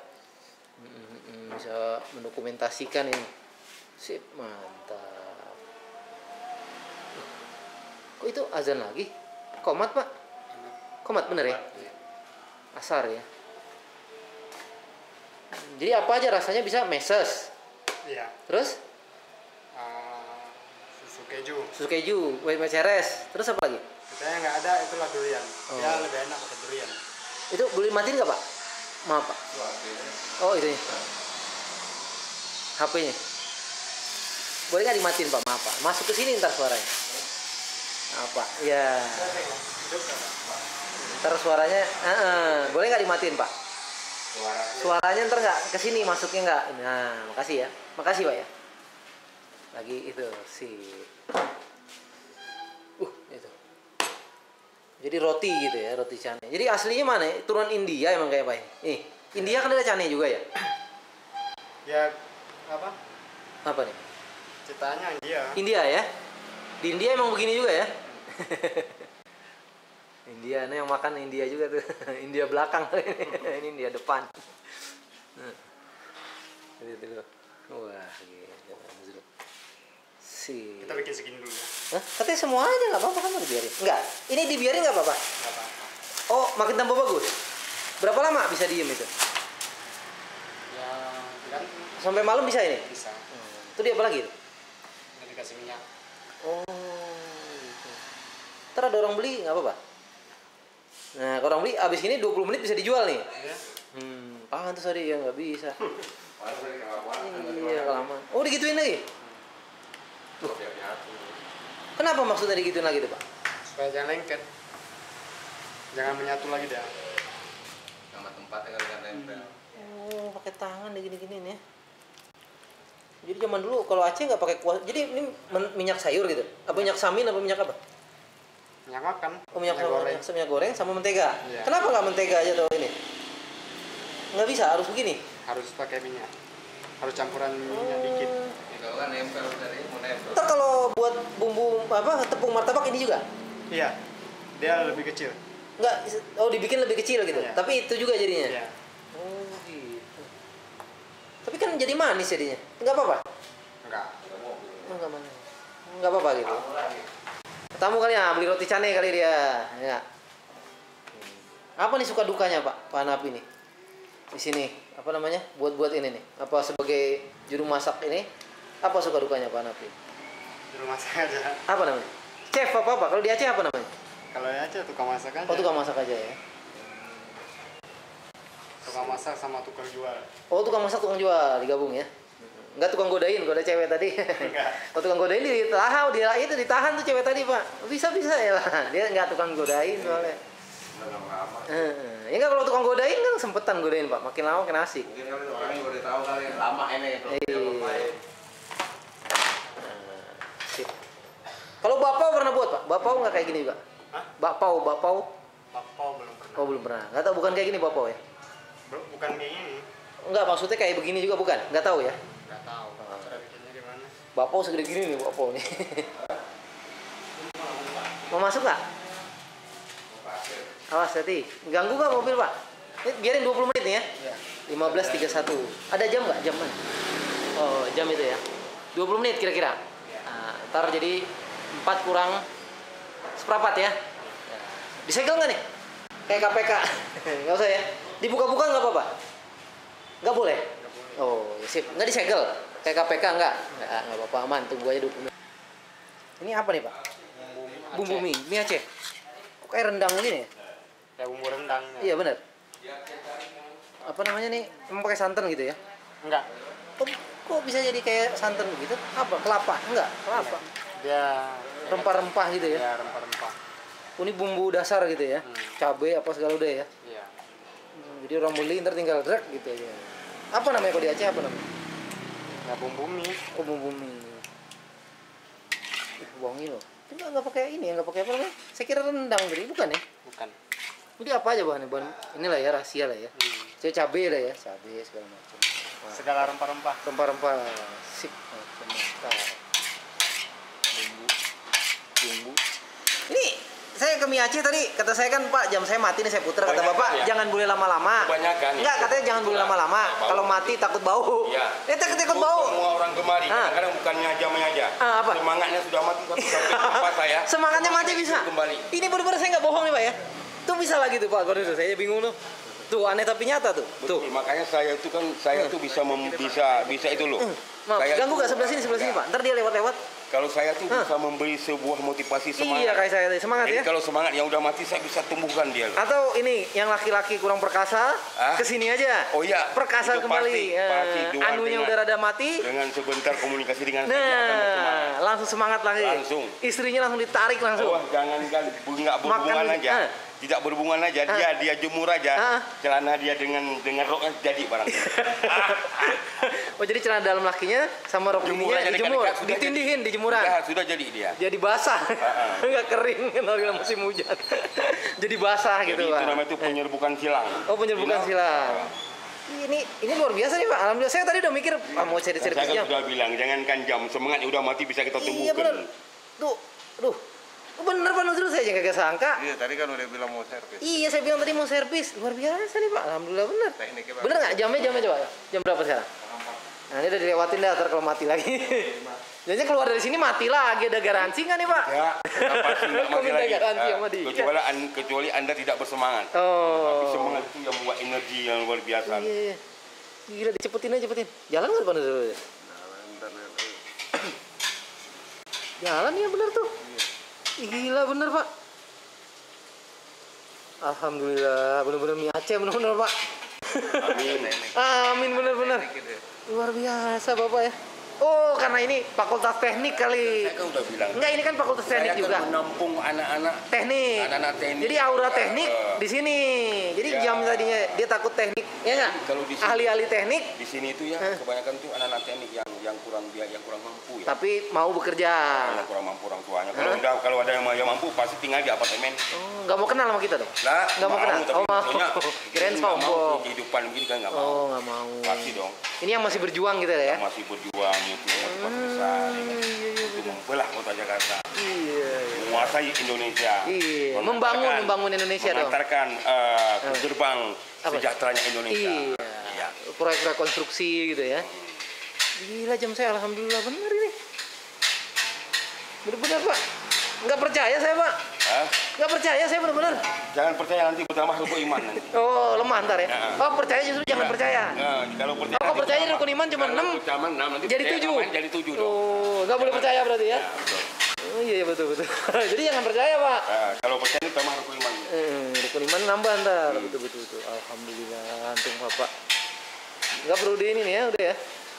bisa mendokumentasikan ini. Sip, mantap. Kok itu azan lagi? Komat Pak? Komat bener ya? Asar ya. Jadi apa aja rasanya bisa meses. Iya. Terus? Susu keju. Susu keju, white ceres. Terus apa lagi? Kita nggak ada, itulah durian. Oh. Ya lebih enak pakai durian. Itu boleh matiin nggak Pak? Maaf Pak. Oh itu ya. HP-nya. Boleh nggak dimatiin Pak? Maaf Pak. Masuk ke sini ntar suaranya. Apa? Ya. Ntar suaranya. Boleh nggak dimatiin Pak? Suaranya ntar nggak ke sini masuknya nggak. Nah, makasih ya. Makasih Pak ya. Lagi itu sih. Itu. Jadi roti gitu ya, roti canai. Jadi aslinya mana? Turunan India emang kayak Pak ya? Nih, India kan ada canai juga ya? Ya apa? Apa nih? Ceritanya India. India ya? Di India emang begini juga ya? India, ini yang makan India juga tuh. India belakang. Ini India depan. Gitu. Wah, gitu. Si. Kita bikin segini dulu ya. Hah? Katanya semua aja nggak apa-apa kan dibiarin? Enggak. Ini dibiarin nggak apa-apa? Nggak apa-apa. Oh, makin tambah bagus. Berapa lama bisa diem itu? Ya kan Sampai malam bisa ini? bisa. Itu dia apa lagi? Nggak dikasih minyak. Oh, gitu. Ntar ada orang beli nggak apa-apa? Nah, kalau orang beli abis ini 20 menit bisa dijual nih. Ya. Pantes tadi ya nggak bisa. Iya kelamaan. Oh digituin lagi? Kenapa maksudnya digituin lagi tuh Pak? Supaya jangan lengket. Jangan menyatu lagi dah. Sama tempatnya kan nempel. Oh pakai tangan deh gini-gini nih. Jadi zaman dulu kalau Aceh nggak pakai kuah. Jadi ini minyak sayur gitu? Apa minyak samin apa minyak apa? Minyak makan. Oh minyak goreng. Minyak goreng sama mentega. Iya. Kenapa nggak mentega aja tuh ini? Nggak bisa harus begini. Harus pakai minyak. Harus campuran minyak dikit. Kalau kan nempel dari mau nempel. Ntar kalau buat bumbu apa tepung martabak ini juga? Iya. Dia lebih kecil. Nggak, oh dibikin lebih kecil gitu. Iya. Tapi itu juga jadinya. Iya. Oh gitu. Tapi kan jadi manis jadinya. Nggak apa-apa? Enggak. Nggak manis. Nggak apa-apa gitu. Tamu kali ya beli roti canai kali dia. Ya. Apa nih suka dukanya Pak? Pak Hanafi nih. Di sini apa namanya? Buat ini nih. Apa sebagai juru masak ini? Apa suka dukanya Pak Hanafi? Juru masak aja. Apa namanya? Chef apa? Kalau di Aceh apa namanya? Kalau ya aja tukang masak aja. Oh tukang masak aja ya. Tukang masak sama tukang jual. Oh tukang masak tukang jual digabung ya. Enggak tukang godain, goda cewek tadi. Enggak. Oh tukang godain ditahan, dia itu ditahan tuh cewek tadi Pak. Bisa ya lah. Dia enggak tukang godain soalnya. Ya enggak kalau tukang godain kan sempetan godain Pak. Makin lama makin asik. Mungkin kali orangnya udah tahu kali lama ini belum main. Sip. Kalau bapau pernah buat Pak? Bapau nggak kayak gini juga? Hah? Bapau. Bakpao belum pernah. Oh belum pernah. Nggak tahu bukan kayak gini bapau ya? Bukan kayak gini. Enggak maksudnya kayak begini juga bukan? Nggak tahu ya? Enggak tahu. Cara bikinnya gimana? Bapau segede gini nih bapau nih. Mau masuk nggak? Awas hati. Ganggu nggak mobil Pak? Ini biarin 20 menit nih ya? Iya. 15.31. Ada jam nggak? Jam mana? Oh jam itu ya. 20 menit kira-kira. Nah, ntar jadi 4 kurang seperempat ya. Disegel nggak nih? Kayak KPK. Nggak usah ya. Dibuka-buka nggak apa-apa? Nggak boleh? Oh sip. Nggak disegel? Kayak KPK nggak? Nggak apa-apa aman. Tunggu aja 20 menit. Ini apa nih Pak? Bumbu mie. Mie Aceh. Kok kayak rendang gini ya? Kayak bumbu rendang. Iya benar. Apa namanya nih? Emang pakai santan gitu ya? Enggak. Kok bisa jadi kayak santan begitu? Apa? Kelapa? Enggak, kelapa. Dia Rempah-rempah gitu ya? ya rempah-rempah. Ini bumbu dasar gitu ya? Cabai apa segala udah ya? Iya. Jadi orang beli ntar tinggal drag gitu ya. Apa namanya kalau di Aceh apa namanya? Ya bumbu mie. Oh bumbu mie. Wangi loh. Enggak pakai ini ya, enggak pakai apa namanya? Saya kira rendang tadi, bukan ya? Bukan. Ini apa aja bahannya? Bahan inilah ya rahasia lah ya. Saya cabai lah ya, cabai segala macam. Segala rempah-rempah. Rempah-rempah sip. Mantap. saya ke Miaci tadi, kata saya kan Pak, jam saya mati nih saya putar. Kata Kebanyakan Bapak, ya. jangan boleh lama-lama. Kebanyakan. Enggak, katanya jangan boleh lama-lama. Bau. Kalau mati takut bau. Iya. Takut bau. Semua orang kemari, kadang-kadang bukannya aja. Apa? Semangatnya sudah mati tapi sampai tempat saya. Semangatnya mati bisa. Kembali. Ini benar-benar saya nggak bohong nih Pak ya. Tuh bisa lagi tuh Pak, bener saya bingung tuh. Tuh aneh tapi nyata tuh. Tuh. Betul, makanya saya itu bisa itu loh. Maaf, Saya ganggu itu- nggak sebelah sini Pak. Ntar dia lewat-lewat. Kalau saya tuh bisa memberi sebuah motivasi semangat. Iya kayak saya tadi semangat Jadi ya. kalau semangat yang udah mati saya bisa tumbuhkan dia loh. Atau ini yang laki-laki kurang perkasa, kesini aja. Oh iya, Perkasa itu kembali. pasti doa Anunya dengan- udah rada mati. Dengan sebentar komunikasi dengan saya dia akan bersemangat. Nah, langsung semangat lagi. Langsung. Istrinya langsung ditarik langsung. Wah, jangankan nggak berhubungan Makan, aja. Tidak berhubungan aja, dia jemur aja. Celana dia dengan roknya jadi barang. Oh jadi celana dalam lakinya sama rok Jemur ininya aja dijemur, dekat-dekat, sudah ditindihin di jemuran. Sudah jadi dia. Jadi basah, nggak kering kalau musim hujan. Jadi basah Jadi gitu itu Pak. namanya itu penyerbukan silang. Oh penyerbukan silang. Ini luar biasa nih Pak. Alhamdulillah saya tadi udah mikir mau cari-cari Saya kan jam. sudah bilang jangankan jam, semangat udah mati bisa kita Iya bener. tumbuhkan. Tuh, aduh. Bener Pak Nusrul saya aja kagak sangka. Iya, tadi kan udah bilang mau servis. Iya saya bilang tadi mau servis. Luar biasa nih Pak. Alhamdulillah bener. Tekniknya bagus. Bener nggak jamnya coba? Jam berapa sekarang? Nah ini udah dilewatin dah ntar kalau mati lagi. Jadi keluar dari sini mati lagi, ada garansi nggak nih Pak? Ya, pasti nggak Kok mati minta lagi. garansi sama dia? Kecuali Anda tidak bersemangat. Tapi Oh. semangat itu yang membuat energi yang luar biasa. Iya. Gila dicepetin aja cepetin. Jalan nggak Pak Nusrul? Jalan ya bener tuh. Gila bener Pak. Alhamdulillah bener-bener mie Aceh bener-bener Pak. Amin. Amin bener-bener. Luar biasa Bapak ya. Oh karena ini fakultas teknik kali. Saya kan udah bilang. Enggak ini kan fakultas teknik Saya juga. kan menampung anak-anak. Teknik. Anak-anak teknik. Jadi aura teknik di sini. Jadi Ya. jam tadinya dia takut teknik, ya nggak? Kalau di sini- Ahli-ahli teknik, Di sini itu ya kebanyakan tuh anak-anak teknik yang kurang mampu ya. tapi mau bekerja. Yang kurang mampu orang tuanya. Kalau ada yang mampu pasti tinggal di apartemen. Oh, nggak mau kenal sama kita dong? Lah, Nggak mau kenal? tapi Oh, mau. maksudnya Kirain nggak mau sombong. kehidupan begini kan nggak mau. Oh, nggak mau. Pasti dong. Ini yang masih berjuang gitu ya? Masih berjuang itu motivasi besar ya kan? Untuk membelah kota Jakarta, Iya. menguasai Indonesia, Iya. mengantarkan- Membangun Indonesia dong. mengantarkan ke gerbang Apa? sejahteranya Indonesia. Iya. Iya. Proyek rekonstruksi gitu ya. Gila jam saya alhamdulillah bener ini. Bener-bener Pak. Nggak percaya saya Pak. Hah? Nggak percaya saya bener-bener. Jangan percaya nanti bertambah rukun iman nanti. Oh lemah ntar ya. Ya. Oh percaya justru jangan Ya. percaya. Nah, kalau percaya, Oh, kalau percaya rukun iman cuma 6. Cuma 6 nanti Jadi percaya 7. tambahin jadi 7 dong. Oh nggak boleh percaya berarti ya. Ya, betul. Oh iya betul betul. Jadi jangan percaya Pak. Nah, kalau percaya itu tambah rukun iman. Rukun iman nambah ntar. Betul betul betul. Alhamdulillah antum Bapak. Nggak perlu di ini nih ya udah ya.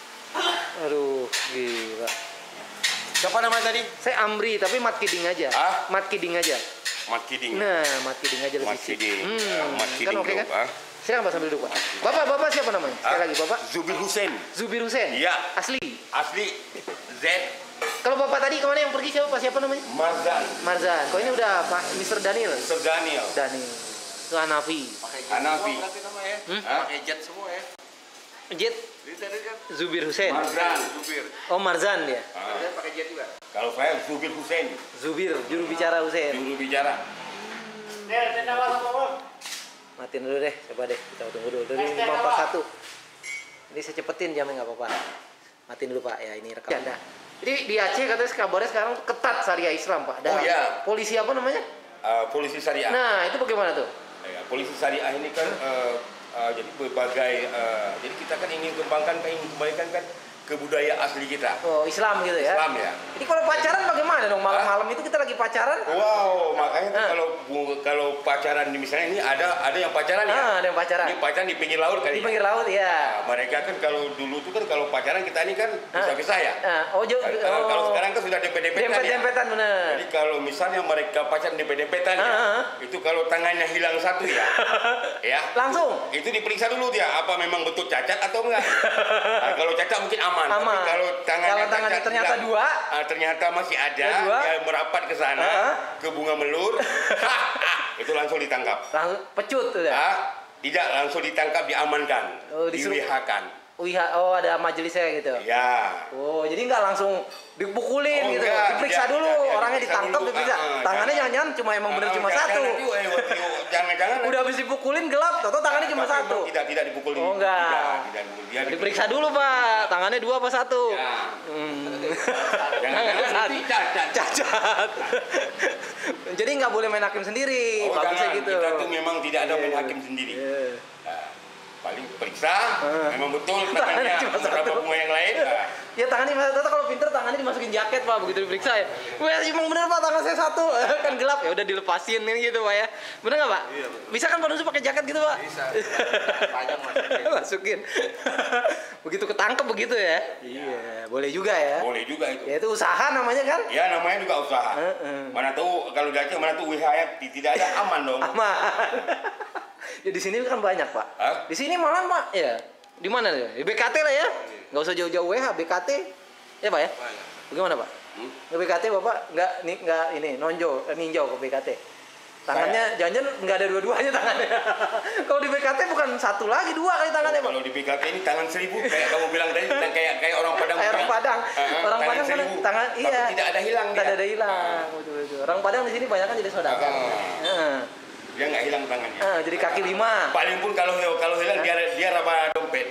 Aduh gila. Siapa namanya tadi? Saya Amri tapi mat kidding aja. Ah? Mat kidding aja. Mat Kidding. Nah, mat kidding aja lebih Mat sip. Kidding. Mat Kan Kidding, oke kan? bro, ah. Silakan Pak sambil duduk Pak. Bapak siapa namanya? Sekali lagi Bapak. Zubir Hussein. Zubir Hussein. Iya. Asli. Asli Z Kalau Bapak tadi kemana yang pergi siapa Pak? Siapa namanya? Marzan. Marzan. Kok ini udah Pak Mr. Daniel. Daniel. Daniel. Itu Hanafi. Hanafi. Pakai jet semua ya. Jet Jadi tadi kan Zubir Hussein. Marzan. supir. Oh Marzan dia. Dia pakai jet juga. Kalau saya Zubir Hussein, Zubir juru bicara Hussein. juru bicara. Matiin dulu deh, coba deh kita tunggu dulu. Dari 541. Ini saya cepetin jamnya nggak apa-apa. Matiin dulu Pak ya ini rekam. Anda. Jadi di Aceh katanya kabarnya sekarang ketat syariah Islam Pak. Dan Oh, iya. polisi apa namanya? Polisi syariah. Nah itu bagaimana tuh? Ya, polisi syariah ini kan jadi berbagai jadi kita kan ingin kembalikan kan kebudayaan asli kita. Oh Islam gitu ya? Islam ya. Jadi kalau pacaran bagaimana dong? Malam-malam itu kita lagi pacaran? Wow, makanya tuh kalau pacaran misalnya ini ada yang pacaran ya. Ada yang pacaran. Ini pacaran di pinggir laut kali. Di pinggir laut ya. Nah, mereka kan kalau dulu tuh kan kalau pacaran kita ini kan bisa ya. Kalau sekarang kan sudah dempet-dempetan ya. Dempet-dempetan bener. Jadi kalau misalnya mereka pacaran dempet-dempetan ya, itu kalau tangannya hilang satu ya, ya. Langsung? Itu diperiksa dulu dia, apa memang betul cacat atau enggak. Nah, kalau cacat mungkin aman. Aman. Tapi kalau tangannya cacat ternyata hilang, dua, ternyata masih ada, dua. dia merapat ke sana, ke bunga melur, itu langsung ditangkap. langsung pecut tuh ya. Tidak langsung ditangkap, diamankan, Oh, disuruh- diwihakan. Oh, ada majelisnya gitu. Ya. Oh, jadi nggak langsung dipukulin Oh, gitu. enggak. Diperiksa Dia- dulu, dia orangnya diperiksa ditangkap, dulu. diperiksa. Tangannya jangan-jangan cuma emang bener cuma satu. Jangan-jangan. Udah habis dipukulin gelap, atau tangannya cuma Tapi satu. Tidak dipukul. Oh, enggak. Tidak dipukul. Dia Diperiksa dulu, Pak. Tangannya 2 apa 1? Ya. Tangannya Jangan cacat. Jadi nggak boleh main hakim sendiri. Oh, Bagusnya jangan. gitu. Kita tuh memang tidak ada main Iya. hakim sendiri. Iya. Nah, paling periksa, memang betul Tangannya tangannya cuma beberapa satu. bunga yang lain. Nah, Ya tangannya ternyata kalau pinter tangannya dimasukin jaket Pak, begitu diperiksa ya. Wah emang bener Pak, tangan saya 1 kan gelap ya udah dilepasin ini gitu Pak ya. Bener nggak Pak? Iya, Bisa kan Pak Nusu pakai jaket gitu Pak? Bisa. Panjang Masukin. Begitu ketangkep begitu ya? Iya, boleh juga ya. boleh juga itu. Ya itu usaha namanya kan? Ya namanya juga usaha. Mana tahu kalau jaket mana tahu WHF tidak ada aman dong. Aman. Ya di sini kan banyak Pak. Hah? Di sini malah Pak ya. Di mana ya? Di BKT lah ya. Nggak usah jauh-jauh WH, BKT. Ya Pak ya? Bagaimana Pak? Ke BKT Bapak nggak ini ninjau ke BKT. Tangannya jangan-jangan nggak ada dua-duanya tangannya. Kalau di BKT bukan 1 lagi 2 kali tangannya Pak. Kalau di BKT ini tangan 1000 kayak kamu bilang tadi kayak orang Padang. Kayak orang Padang. Orang Padang kan 1000. tangan Tapi iya. tidak ada hilang Tidak dia. ada hilang. Betul. Orang Padang di sini banyak kan jadi saudagar. Dia nggak hilang tangannya. Jadi kaki 5. Paling pun kalau hilang dia raba dompet.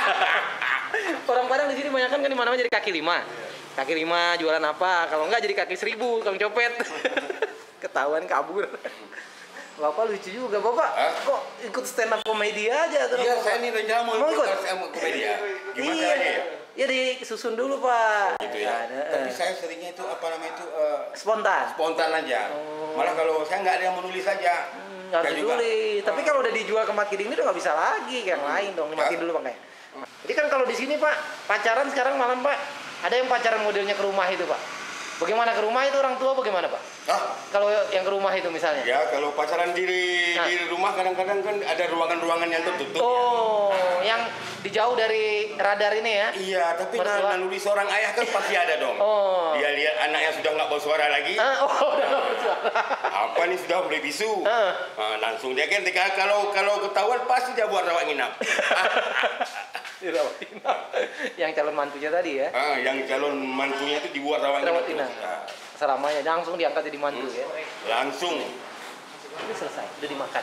Orang Padang di sini banyak kan di mana-mana jadi kaki 5. Kaki 5 jualan apa? Kalau enggak jadi kaki 1000 kang copet. Ketahuan kabur. Bapak lucu juga Bapak. Hah? Kok ikut stand up komedi aja terus? Iya, saya ini rencana mau ikut. komedi ya. Gimana Iya. caranya ya? Ya disusun dulu Pak. Gitu ya. Ada, Tapi saya seringnya itu apa namanya itu spontan. spontan aja. Oh. Malah kalau saya nggak ada yang menulis saja. Nggak Saya juga. ditulis. Tapi kalau udah dijual ke Mat Kiding ini udah nggak bisa lagi kayak yang lain dong. Dimatiin dulu Pak kayak. Jadi kan kalau di sini Pak, pacaran sekarang malam Pak, ada yang pacaran modelnya ke rumah itu Pak. Bagaimana ke rumah itu orang tua bagaimana Pak? Hah? Kalau yang ke rumah itu misalnya? Ya kalau pacaran di rumah kadang-kadang kan ada ruangan-ruangan yang tertutup. Oh, yang dijauh dari radar ini ya? Iya, tapi Mertua. naluri seorang ayah kan pasti ada dong. Oh. Dia lihat anaknya sudah nggak bersuara lagi. Udah nggak bersuara. Apa nih sudah mulai bisu? Ah. Langsung dia kan kalau ketahuan pasti dia buat rawat nginap. Dirawat inap. Yang calon mantunya tadi ya? Yang calon mantunya itu dibuat rawat Rawat nginap. inap. Selamanya langsung diangkat jadi mantu ya? Langsung. Ini selesai, udah dimakan.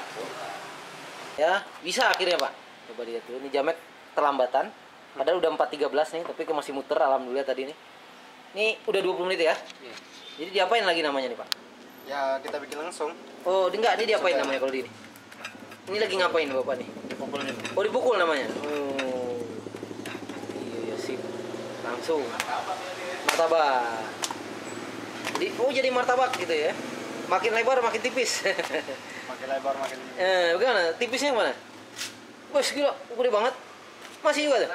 Ya, bisa akhirnya Pak. Coba lihat dulu, ini jamet terlambatan. Padahal udah 4.13 nih, tapi masih muter alhamdulillah tadi nih. Ini udah 20 menit ya? Iya. Jadi diapain lagi namanya nih Pak? Ya kita bikin langsung. Oh, enggak, ini diapain namanya kalau di ini? Ini lagi ngapain Bapak nih? Dipukulin. Oh, dipukul namanya? Oh. Iya, sip. Langsung. Martabak. Jadi martabak gitu ya? Makin lebar makin tipis. Makin lebar makin. Bagaimana? Tipisnya yang mana? Bos gila, gede banget. Masih juga tuh?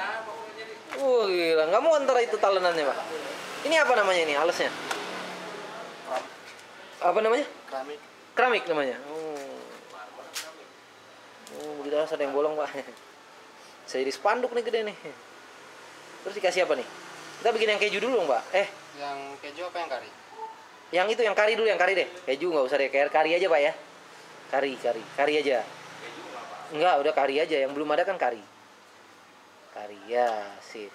Gila, nggak mau antara itu talenannya Pak. Ini apa namanya ini, alasnya? Apa namanya? Keramik. Keramik namanya. Begitu ada yang bolong Pak. Saya jadi spanduk nih gede nih. Terus dikasih apa nih? Kita bikin yang keju dulu dong Pak. Yang keju apa yang kari? Yang itu yang kari dulu, yang kari deh. Keju nggak usah deh, kari aja Pak ya. Kari aja. Enggak, udah kari aja. Yang belum ada kan kari. Kari ya, sip.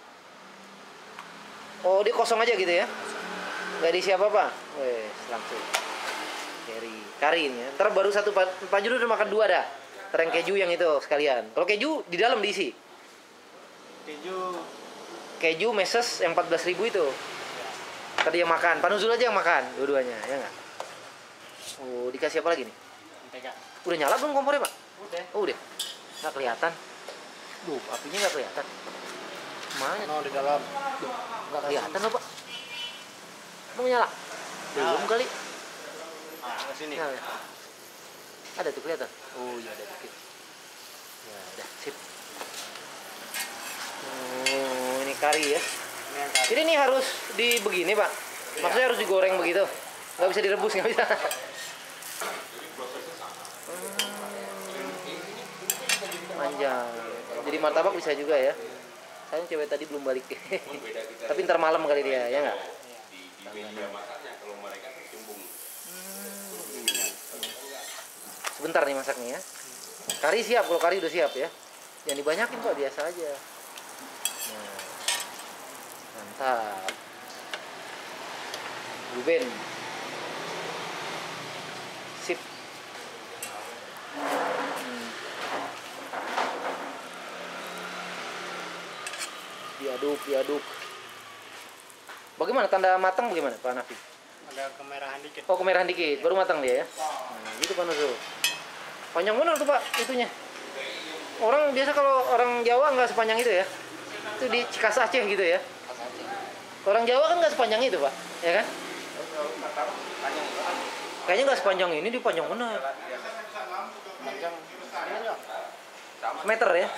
Oh, dia kosong aja gitu ya? Nggak diisi apa-apa? Wes, langsung. Kari ini ya. Ntar baru satu, Pak Juru udah makan 2 dah. Ntar yang keju yang itu sekalian. Kalau keju di dalam diisi. Keju meses yang 14.000 itu. Tadi yang makan, Pak Nuzul aja yang makan, dua-duanya, ya nggak? Oh, dikasih apa lagi nih? Mentega. Udah nyala belum kompornya Pak? Udah. Oh, udah. Nggak kelihatan. Duh, apinya nggak kelihatan. Mana? No di dalam. Nggak kelihatan loh Pak. Mau nyala? Belum kali. Ke sini. Nyala. Ada tuh kelihatan. Oh iya ada dikit. Ya udah sip. Oh ini kari ya. Ini yang kari. Jadi ini harus begini Pak. Maksudnya harus digoreng begitu. Nggak bisa direbus, nggak bisa. Panjang. Jadi martabak bisa juga ya. Saya cewek tadi belum balik. Tapi ntar malam kali dia, ya nggak? Sebentar nih masaknya ya. Kari siap, kalau kari udah siap ya. Jangan dibanyakin Pak, biasa aja. Nah, mantap. Ruben. Sip. Diaduk. Bagaimana tanda matang bagaimana Pak Nafi? Ada kemerahan dikit. Oh, kemerahan dikit, baru matang dia ya. Nah, gitu Pak Nuzul. Panjang benar tuh Pak itunya. Orang biasa kalau orang Jawa nggak sepanjang itu ya. Itu di Cikas Aceh gitu ya. Orang Jawa kan nggak sepanjang itu Pak, ya kan? Kayaknya nggak sepanjang ini, dia panjang benar. Panjang. Meter ya.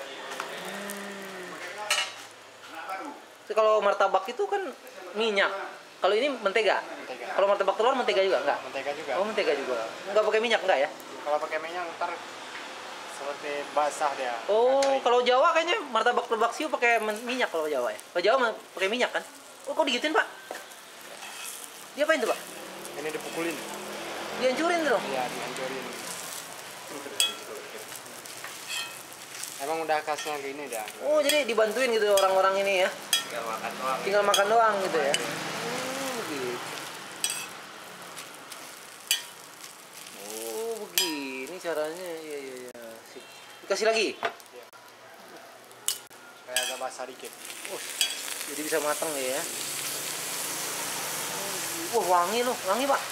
Kalau martabak itu kan minyak. Kalau ini mentega. Kalau martabak telur mentega juga enggak? Mentega juga. Oh, mentega juga. Enggak pakai minyak enggak ya? Kalau pakai minyak ntar seperti basah dia. Oh, Kering. kalau Jawa kayaknya martabak telur baksiu pakai minyak kalau Jawa ya. Kalau Jawa pakai minyak kan? Oh, kok digituin, Pak? Dia apain tuh, Pak? Ini dipukulin. Dihancurin tuh. Iya, dihancurin. Emang udah khasnya gini dah. Oh, jadi dibantuin gitu orang-orang ini ya. Tinggal makan doang gitu ya. Gitu. Oh, begini caranya. Iya. Sip. Dikasih lagi. Kayak agak basah dikit. Oh, jadi bisa matang ya. Wah, wangi loh. Wangi, Pak.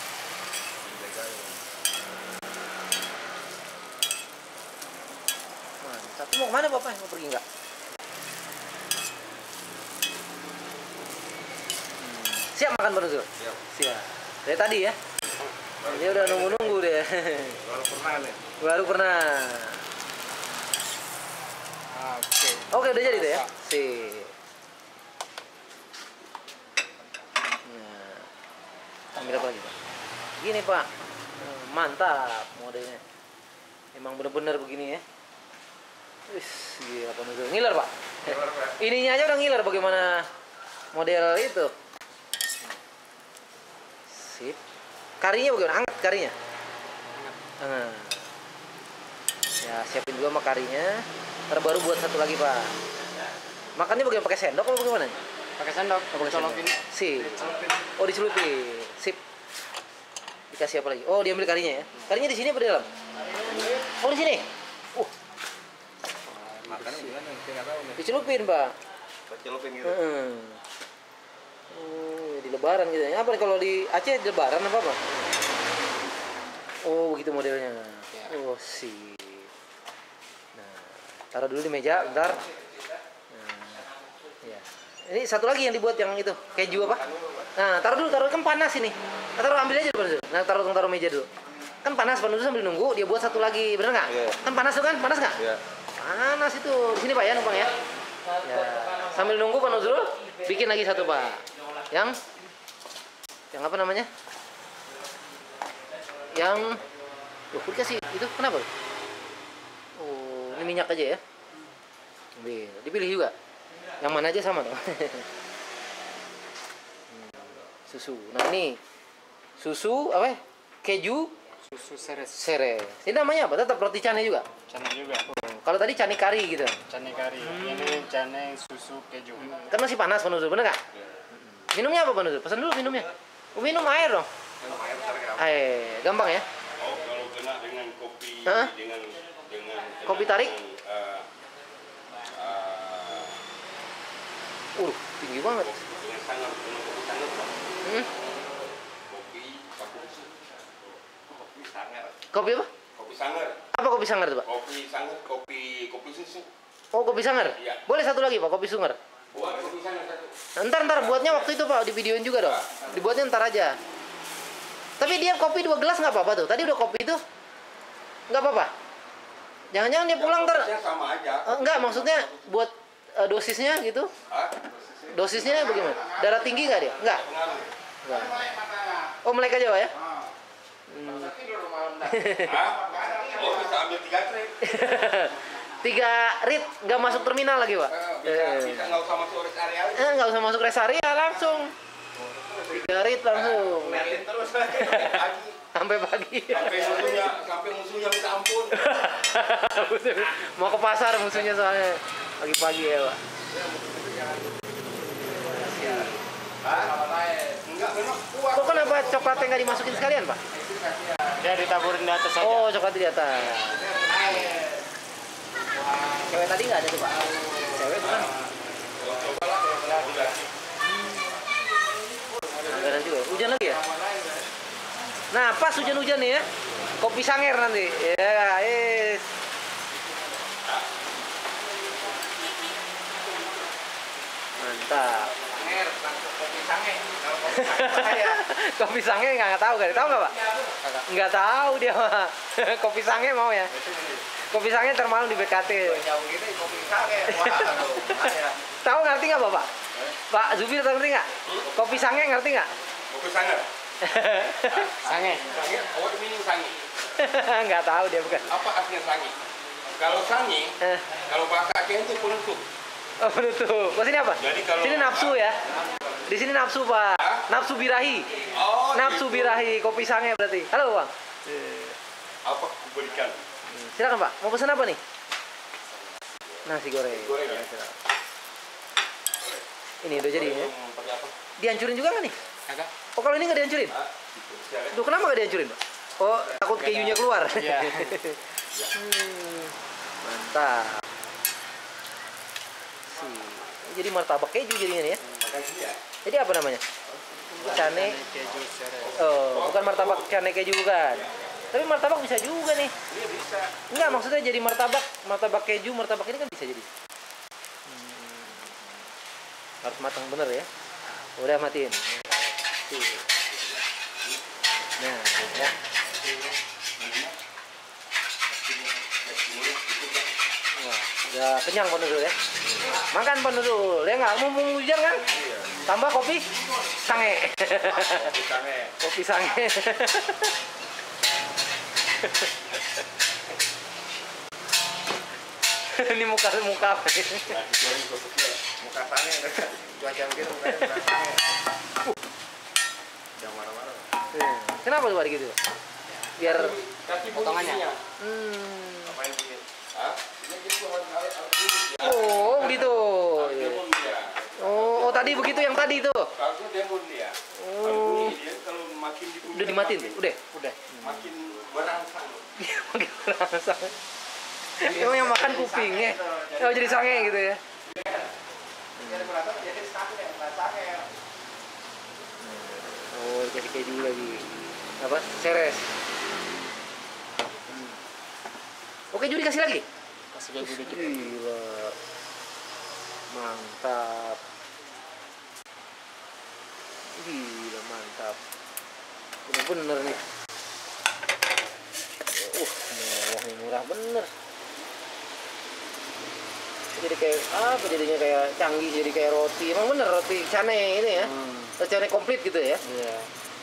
Mantap. Mau kemana Bapak? Mau pergi nggak? Siap makan Pak Nuzul? Siap. Dari tadi ya? Dia udah nunggu-nunggu deh. Baru pernah nih. Baru pernah. Oke. Oke, udah jadi tuh ya? Sip. Nah, ambil apa lagi Pak? Gini Pak. Mantap modelnya. Emang bener-bener begini ya. Wis, gila Pak Nuzul. Ngiler Pak? Ininya aja udah ngiler bagaimana model itu. Sip. Karinya bagaimana? Hangat karinya? Hangat. Ya, siapin dua sama karinya. Ntar baru buat satu lagi Pak. Makannya bagaimana? Pakai sendok atau bagaimana? Pakai sendok. Oh, pakai sendok. Colokin. Sip. Dicelupin. Oh, dicelupin. Sip. Dikasih apa lagi? Oh, diambil karinya ya. Karinya di sini apa di dalam? Oh, di sini. Makannya gimana? Saya nggak tahu nih. Dicelupin, Pak. Celupin gitu. Oh, di lebaran gitu ya. Apa nih kalau di Aceh di lebaran apa? Oh, begitu modelnya. Oh, sip. Nah, taruh dulu di meja, bentar. Nah, ya. Ini satu lagi yang dibuat yang itu, keju apa? Nah, taruh kan panas ini. Nah, ambil aja dulu. Nah, taruh meja dulu. Kan panas, Pak Nuzul sambil nunggu, dia buat satu lagi, bener nggak? Iya. Kan panas tuh kan? Panas nggak? Iya. Panas itu. Di sini Pak ya, numpang ya. Ya. Sambil nunggu Pak Nuzul, bikin lagi satu Pak. Yang apa namanya? Yang dikasih itu kenapa? Oh, ini minyak aja ya. Dipilih juga. Yang mana aja sama dong. Susu. Nah, ini susu apa? Keju Susu seres. Ini namanya apa? Tetap roti cane juga. Cane juga. Kalau tadi cane kari gitu. Cane kari. Ini cane susu keju. Kan masih panas Pak Nuzul, bener nggak? Minumnya apa Pak Nuzul? Pesan dulu minumnya. Minum air dong. Air, gampang ya? Oh, kalau kena dengan kopi Hah? dengan Kopi tarik? Tinggi banget. dengan sangat kopi sangat Pak. Hmm? Kopi sangat. Kopi apa? Kopi sangat. Apa kopi sangar tuh Pak? Kopi sangat, kopi susu. Oh, kopi sangar? Iya. Boleh satu lagi Pak, kopi sungar. Buat kopi sangat satu. Nah, ntar buatnya waktu itu Pak, di videoin juga dong. Dibuatnya ntar aja. Tapi dia kopi 2 gelas nggak apa-apa tuh. Tadi udah kopi itu nggak apa-apa. Jangan-jangan dia pulang ntar. Prosesnya sama aja. Enggak, maksudnya buat dosisnya gitu. Hah? Dosisnya bagaimana? Darah tinggi nggak dia? Enggak. Pengaruh. Enggak. Oh, melek aja Pak ya? Hah? Oh, bisa ambil 3 trip. 3 rit nggak masuk terminal lagi Pak. Bisa nggak usah masuk rest area. Nggak usah masuk rest area langsung. 3 rit langsung. Ngeliatin terus pagi. Sampai pagi. Sampai musuhnya minta ampun. Mau ke pasar musuhnya soalnya pagi-pagi ya, Pak. Enggak, memang kuat. Kok kenapa coklatnya nggak dimasukin sekalian, Pak? Dia ditaburin di atas saja. Oh, coklat di atas. Cewek tadi nggak ada tuh, Pak? Cewek bukan? Anggaran juga. Hujan lagi ya? Nah, pas hujan-hujan nih ya. Kopi Sanger nanti. Ya, guys. Mantap. Kopi Sange nggak tahu kan? Tahu nggak, Pak? Nggak tahu dia mah. Kopi Sange mau ya? Kopi Sange termalu di BKT. Tahu ngerti nggak, Bapak? Pak Zubir tahu ngerti nggak? Kopi Sange ngerti nggak? Kopi sange. Sange. Sange, awak minum sange. Nggak tahu dia bukan. Apa artinya sange? Kalau sange, kalau bahasa Aceh itu penutup. Oh, penutup. Kok sini apa? Jadi kalau- Sini nafsu ya. Di sini nafsu, Pak. Nafsu birahi. Oh, Nafsu gitu. birahi, kopi Sange berarti. Halo, Bang. Apa aku berikan? Silakan, Pak. Mau pesan apa nih? Nasi goreng. Goreng ya? Ini udah jadi ya. Pakai apa? Dihancurin juga nggak nih? Agak. Oh, kalau ini nggak dihancurin? Ah, gitu. Silakan. Duh, kenapa nggak dihancurin, Pak? Oh, takut kejunya keluar. Iya. Mantap. Jadi martabak keju jadinya nih ya. Makasih ya. Jadi apa namanya? Cane. Keju serai. Oh, bukan martabak cane keju bukan. Tapi martabak bisa juga nih. Iya bisa. Enggak, maksudnya jadi martabak keju, martabak ini kan bisa jadi. Harus matang bener ya. Udah matiin. Nah, ya. Wah, udah kenyang Pak Nurul ya. Makan Pak Nurul, ya nggak mau hujan kan? Tambah kopi sange. Kopi sange. Kopi sange. Ini muka apa nih? Nasi goreng kopi muka sange. Cuaca begitu mukanya muka sange. Jangan marah-marah. Kenapa tuh Pak gitu? Biar Kasih Potongannya. bunyinya. Apa yang bunyi? Hah? Ini gitu Oh, gitu. demon dia. Oh, tadi begitu yang tadi itu. Kalau demon dia. Kalau Oh, bunyi dia kalau makin dibunyikan udah dimatiin. makin- Udah. Makin berangsang. Makin rasa. Emang yang makan kupingnya. Oh, jadi sange gitu ya. Jadi merasa jadi sange, sange. Oh, dikasih keju lagi. Apa? Seres. Oke, keju dikasih lagi. Kasih keju dikit. Gila. Mantap. Gila, mantap. Bener-bener nih. Mewah nih, murah bener. Jadi kayak apa jadinya, kayak canggih, jadi kayak roti. Emang bener roti cane ini ya. Roti cane komplit gitu ya. Iya.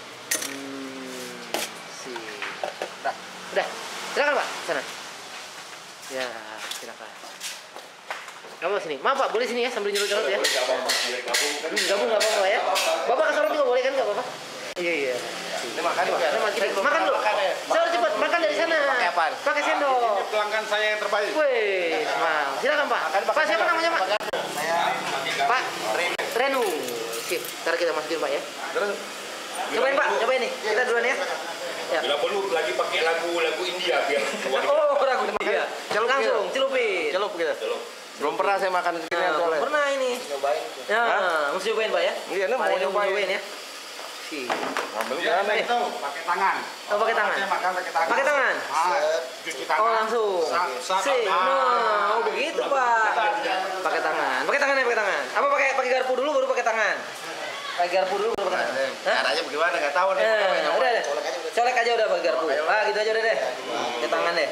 Sih. Udah. Silakan Pak, sana. Ya, silakan. Kamu sini. Maaf Pak, boleh sini ya sambil nyurut-nyurut ya. Boleh gabung, boleh gabung kan? Gabung nggak apa-apa ya. Bapak ke sana juga boleh kan nggak apa-apa? Iya iya. Ini makan Pak. Makan dulu. Saya cepat makan dari sana. Pakai apaan? Pakai sendok. Pelanggan saya yang terbaik. Wih, wow. Silakan Pak. Pak siapa namanya Pak? Pak Renu. Sip. Ntar kita masukin Pak ya. Terus Cobain Pak, cobain nih. Kita duluan ya. Ya. bila perlu lagi pakai lagu India biar Oh, ragu dia. Langsung celupin. Celup gitu. Celup. Belum pernah saya makan segini Nah, belum soalnya. pernah ini. Nyobain. Ya, mesti cobain Pak ya. Iya, ini Pak mau Renu nyobain. ya. Sih. Ngambil Iya, kan nih. Itu pakai tangan. Oh, pakai tangan. Saya makan pakai tangan. Pakai tangan. Cuci tangan. Oh, langsung. Sip. Nah, oh begitu Pak. Pakai tangan. Pakai tangan ya, pakai tangan. Apa pakai garpu dulu baru pakai tangan? Pakai garpu dulu baru pakai tangan. Hah? Caranya bagaimana nggak tahu nih. Udah deh. Colek aja udah pakai garpu. Ah, gitu aja udah deh. Pakai tangan deh.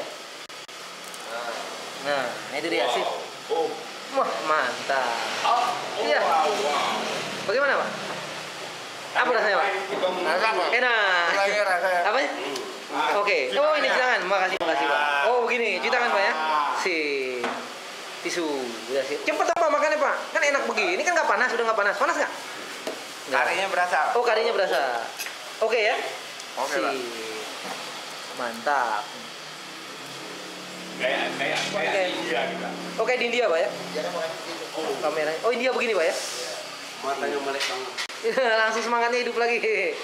Nah, itu dia sip. Oh. Wah, mantap. Iya. Bagaimana, Pak? Apa rasanya, Pak? Enak. Apa ya? Oke. Oh, ini cuci tangan. Makasih, Pak. Oh, begini, cuci tangan, Pak ya. Sip. Tisu. Udah sip. Cepet apa makannya, Pak? Kan enak begini, kan nggak panas, udah nggak panas. Panas nggak? Nggak. Karinya berasa. Oh, karinya berasa. Oke ya? Oke, Pak. Sip. Mantap. kayak India kita. Oke di India Pak ya? Kameranya. Oh India begini Pak ya? Matanya melek banget. Langsung semangatnya hidup lagi.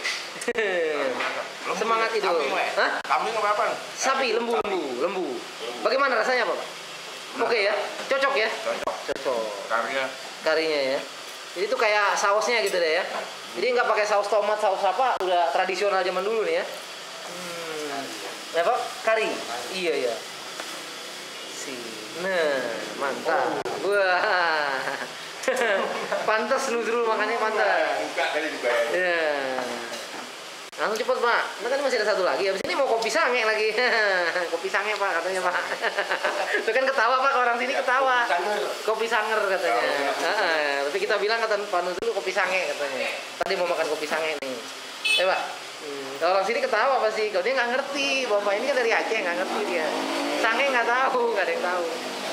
Semangat hidup. Hah? Kambing apa? Sapi, lembu. Bagaimana rasanya Pak? Oke ya? Cocok ya? Cocok. Karinya ya. Jadi itu kayak sausnya gitu deh ya. Jadi nggak pakai saus tomat, saus apa, udah tradisional zaman dulu nih ya. Ya Pak, kari. Iya ya. Nah, mantap. Wah. Pantas Nuzrul makannya pantas. Buka kali dibayar. Ya. Langsung cepet Pak. Nah, kan masih ada satu lagi. Habis ini mau kopi sange lagi. Kopi sange Pak katanya Pak. Itu kan ketawa Pak, orang sini ketawa. Kopi sanger katanya. Tapi kita bilang kata Pak Nuzrul kopi sange katanya. Tadi mau makan kopi sange nih. Pak. Kalau orang sini ketawa pasti. Kalau dia nggak ngerti. Bapak ini kan dari Aceh nggak ngerti dia. Sange nggak tahu, nggak ada yang tahu.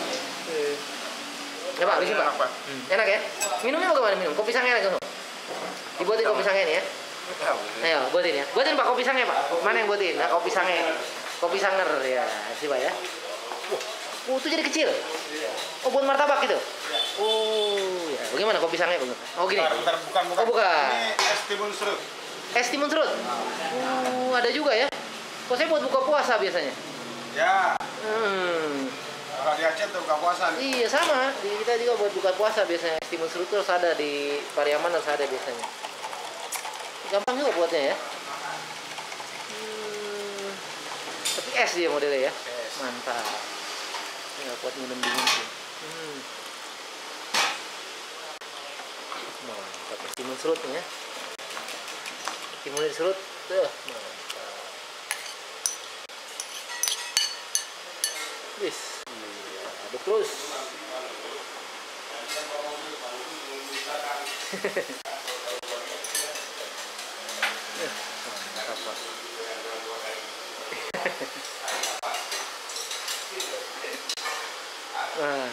Ya Pak, habisin Pak. Enak ya? Minumnya bagaimana minum? Kopi sange lagi. Dibuatin kopi sange nih ya. Ayo, buatin ya. Buatin Pak kopi sange, Pak. Mana yang buatin? Nah, kopi sange. Kopi sanger ya. Sih, Pak ya. Itu jadi kecil. Oh, buat martabak gitu. Oh, ya. Bagaimana kopi sange, Bang? Oh, gini. Bukan. Oh, bukan. Ini es timun serut. Es timun serut. Ada juga ya. Kok saya buat buka puasa biasanya? Ya. Kalau di Aceh tuh buka puasa. Iya, sama. Di kita juga buat buka puasa biasanya. Es timun serut terus ada di Pariaman harus ada biasanya. Gampang juga buatnya ya. Tapi es dia modelnya ya. Mantap. Nggak kuat minum dingin sih. Mantap es timun serutnya ya. Timun serut tuh. Mantap. Wis. Iya, aduk terus. Mantap Pak. Wah,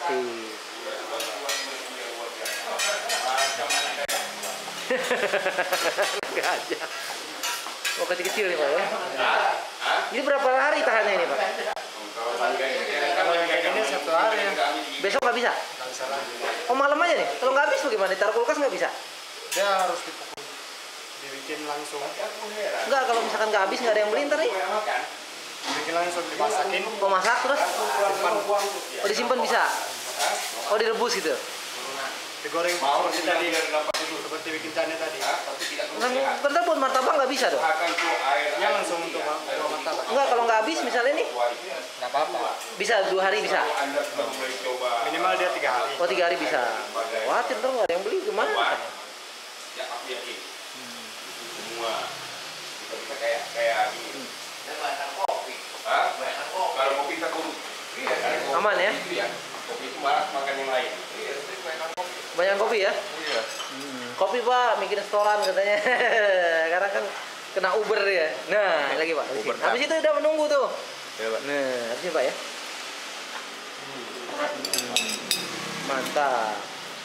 aja. Oh kecil-kecil nih Pak ya. Ini berapa hari tahannya ini Pak? Kalau yang kayak gini 1 hari ya. Besok nggak bisa? Nggak bisa lagi. Oh malam aja nih? Kalau nggak habis bagaimana? Ditaruh kulkas nggak bisa? Dia harus dipukul, dibikin langsung. Enggak, kalau misalkan nggak habis nggak ada yang beli ntar nih. Dibikin langsung dimasakin. Oh masak terus? Simpan. Oh disimpan bisa? Oh direbus gitu? Digoreng seperti tadi. Seperti bikin cane tadi. Ntar buat martabak nggak bisa dong? Ya langsung untuk martabak. Enggak, kalau nggak habis misalnya nih? Nggak apa-apa. Bisa 2 hari bisa? Minimal dia 3 hari. Oh 3 hari bisa? Khawatir ntar nggak ada yang beli gimana? Semua kita kayak gini. Kalau kopi kita Aman ya? kopi itu malas makan yang lain. Banyak kopi ya? Iya. Kopi Pak, bikin restoran katanya. Karena kan kena Uber ya. Nah, lagi Pak. Uber, Habis itu udah menunggu tuh. Ya, Pak. Nah, habis ini Pak ya. Mantap.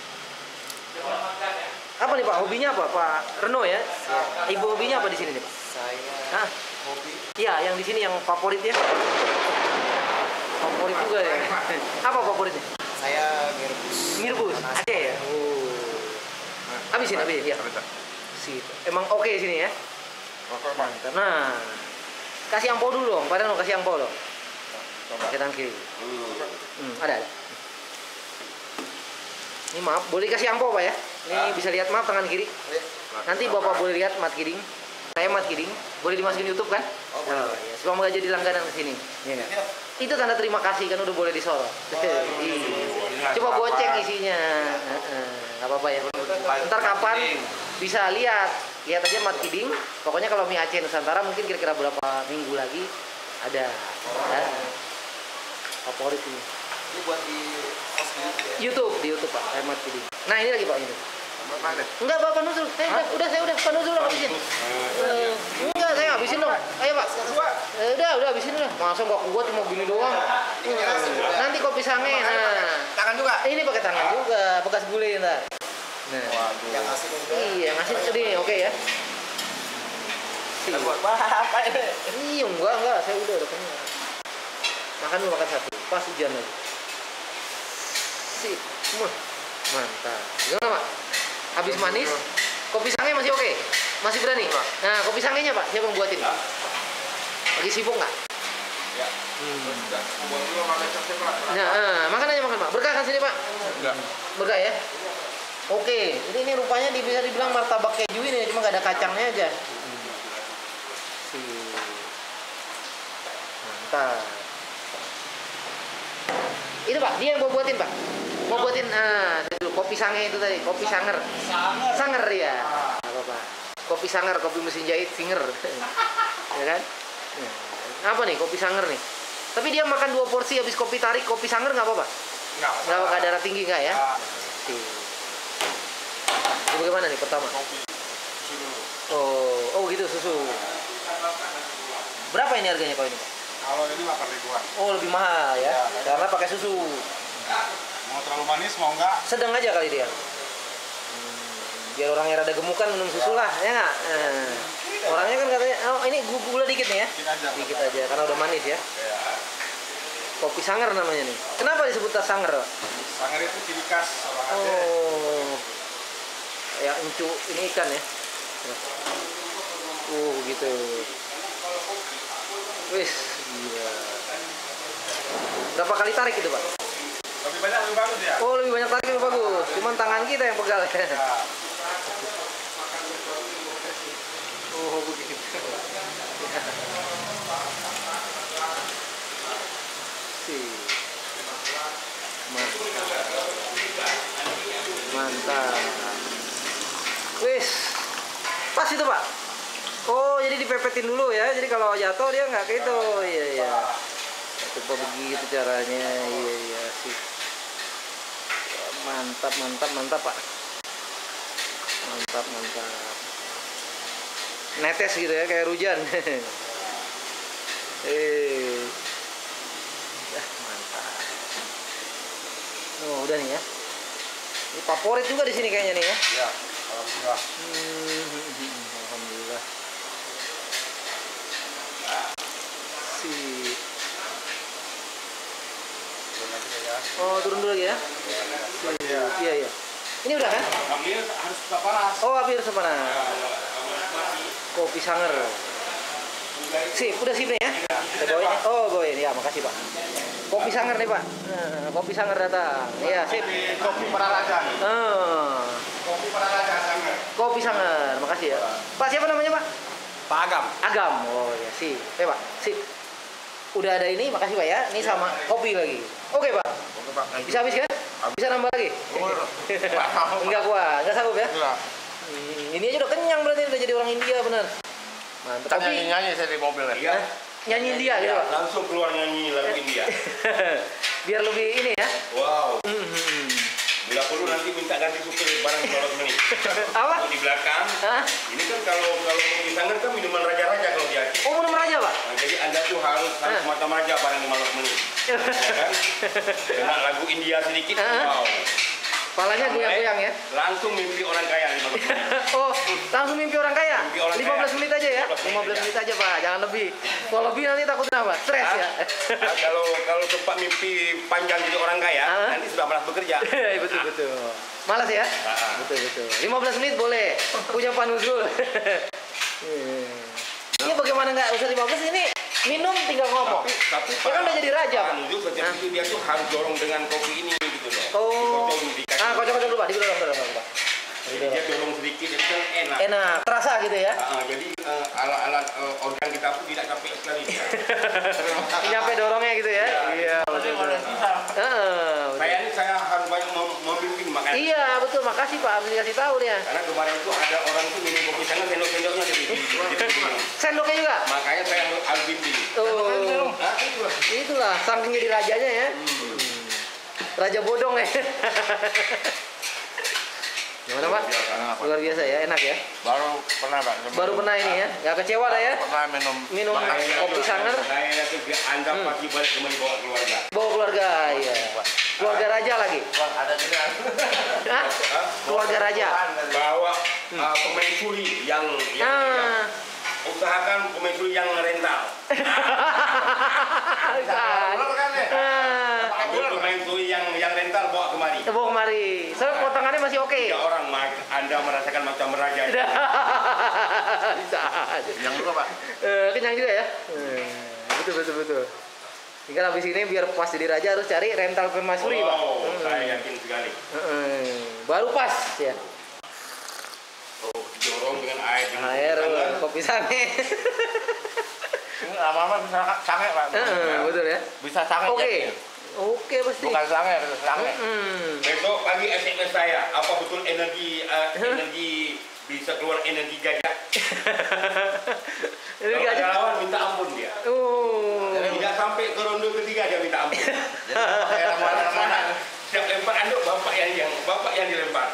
Apa nih Pak? Hobinya apa Pak Reno ya? Ibu hobinya apa di sini nih Pak? Saya Hah? hobi. Iya, yang di sini yang favorit ya. Favorit juga ya. Apa favoritnya? Saya merebus. Mirbus. Aceh ya. Oh. Habisin ya. Sip. Emang oke sini ya. Mantap. Nah, kasih angpau dulu dong. Padahal mau kasih angpau dong. Pakai tangan kiri. Ada. Ini maaf, boleh kasih angpau Pak ya? Ini bisa lihat maaf tangan kiri. Nanti Bapak boleh lihat Mat Kiding. Saya Mat Kiding. Boleh dimasukin YouTube kan? Oh, ya. Semoga jadi langganan ke sini. Iya kan? Itu tanda terima kasih kan udah boleh disorot. Coba goceng isinya. Nggak apa-apa ya. Ntar kapan bisa lihat aja Mat Kiding. Pokoknya kalau mie Aceh Nusantara mungkin kira-kira berapa minggu lagi ada. Favorit ini. Ini buat di YouTube Pak, saya Mat Kiding. Nah ini lagi Pak ini. Enggak Pak Nuzrul, saya udah Pak Nuzrul habisin. Enggak saya habisin dong. Ayo Pak. Udah habisin udah. Masa nggak kuat cuma gini doang. Nanti kopi sange. Nah. tangan juga. Ini pakai tangan juga, bekas gulai ntar. Nah. Yang ngasih Iya ngasih ini oke ya. buat apa ini? Iya enggak saya udah kenyang. Makan dulu, makan satu. Pas hujan lagi. Sip. Mantap. Gimana Pak? Habis manis, kopi sange masih oke? Masih berani? Nah, kopi sangenya Pak, siapa yang buatin? Lagi sibuk nggak? Ya. Sudah. Buat dulu makan cocok lah. Nah, makan aja makan Pak. Berkah kan sini Pak? Enggak. Berkah ya? Oke, ini rupanya bisa dibilang martabak keju ini, cuma nggak ada kacangnya aja. Mantap. Itu Pak, dia yang mau buatin Pak. Mau buatin itu kopi sange itu tadi, kopi sanger. Sanger ya. Apa-apa. Kopi sanger, kopi mesin jahit finger. Ya kan? Apa nih kopi sanger nih? Tapi dia makan 2 porsi habis kopi tarik, kopi sanger nggak apa-apa? Nggak darah tinggi nggak ya? Ini bagaimana nih pertama? Oh gitu susu. Berapa ini harganya kalau ini Pak? Kalau ini 8 ribuan. Oh lebih mahal ya? Karena pakai susu. Mau terlalu manis mau enggak? Sedang aja kali dia. Biar orangnya rada gemukan minum susu lah, ya nggak? Orangnya kan katanya, oh ini gula dikit nih ya? Dikit aja, karena udah manis ya. Kopi sanger namanya nih. Kenapa disebut tas sanger Pak? Sanger itu ciri khas orang Aceh. Oh, ya encu ini ikan ya. Gitu. Wis, gila. Berapa kali tarik itu Pak? Lebih banyak lebih bagus ya? Oh lebih banyak tarik lebih bagus. Cuman tangan kita yang pegal ya. Oh begitu. Mantap. Wis. Pas itu Pak. Oh jadi dipepetin dulu ya. Jadi kalau jatuh dia nggak kayak itu. Iya. Coba begitu caranya. Iya sih. Mantap Pak. Mantap. Netes gitu ya kayak hujan. Mantap. Oh udah nih ya. Ini favorit juga di sini kayaknya nih ya. Ya, alhamdulillah. Alhamdulillah. Turun lagi ya. Oh turun dulu lagi ya. Iya. Ini udah kan? Tapi harus tetap panas. Oh hampir sepanas. Kopi sanger. Sip, udah sip nih ya? Saya bawain ya? Oh bawain, ya makasih Pak. Kopi sanger nih Pak. Kopi sanger datang. Iya sip. Kopi Pararaja. Kopi Pararaja Sanger. Kopi sanger, makasih ya. Pak siapa namanya Pak? Pak Agam. Agam. Oh ya sip. Pak, sip. Udah ada ini, makasih Pak ya. Ini sama kopi lagi. Oke Pak. Oke Pak. Bisa habis kan? Bisa nambah lagi? Enggak kuat, enggak sanggup ya? Enggak. Ini aja udah kenyang berarti udah jadi orang India bener. Mantap. Kan nyanyi saya di mobil ya. Iya. Nyanyi India gitu Pak. Langsung keluar nyanyi lagu India. Biar lebih ini ya. Wow. Bila perlu nanti minta ganti supir barang 12 menit. Apa? Di belakang. Hah? Ini kan kalau kopi sanger kan minuman raja-raja kalau di Aceh. Oh minum raja Pak? Nah, jadi Anda tuh harus semacam raja barang 15 menit. Ya kan? Kena lagu India sedikit, wow. Palanya goyang-goyang ya? Langsung mimpi orang kaya 15 menit. Oh, langsung mimpi orang kaya? Mimpi orang 15 kaya. menit aja ya? 15 menit aja Pak, jangan lebih. Kalau lebih nanti takut apa? Stres ya? Nah, kalau sempat mimpi panjang jadi orang kaya, nanti sudah malas bekerja. Betul. Malas ya? Betul. 15 menit boleh. Punya Pak Nuzul. Ini bagaimana nggak usah 15 ini? Minum tinggal ngomong. Tapi dia kan udah jadi raja Pak. Nunjuk setiap itu dia tuh harus dorong dengan kopi ini gitu loh. Oh. Dikocok, Kocok-kocok dulu Pak, didorong Pak. Jadi dia dorong sedikit, jadi kan enak. Enak, terasa gitu ya? Jadi alat-alat organ kita pun tidak capek sekali. Nyampe dorongnya gitu ya? Iya. Saya harus banyak membimbing makanya. Iya betul, makasih Pak, harus dikasih tahu dia. Karena kemarin itu ada orang tuh minum kopi sana sendok-sendoknya jadi Sendoknya juga? makanya saya harus bimbing. Oh, itulah saking jadi rajanya ya. Raja bodong ya. Gimana Pak? Luar biasa ya, enak ya. Baru pernah Pak. Baru pernah ini ya, nggak kecewa dah ya. Pernah Minum kopi sanger. Saya tuh Anda pasti balik ke bawa keluarga. Bawa keluarga, iya. Keluarga raja lagi. Bang, ada juga. Hah? Keluarga raja. Bawa pemain suri yang usahakan pemain suri yang rental. Bukan. Bawa kemari. Soalnya potongannya masih oke. 3 orang, Anda merasakan macam raja. Bisa aja. Yang juga Pak. Kenyang juga ya. Betul. Tinggal habis ini biar pas jadi raja harus cari rental permaisuri, Pak. Saya yakin sekali. Baru pas ya. Dorong dengan air. Air, kopi sange. Lama-lama bisa sange Pak. Betul ya. Bisa sange. Oke pasti. Bukan sange, sange. Besok pagi SMS saya, apa betul energi bisa keluar energi gajah? Energi Kalau gajah. ada lawan minta ampun dia. Tidak sampai ke ronde ketiga dia minta ampun. Jadi mana-mana. Siap lempar anduk bapak yang dilempar.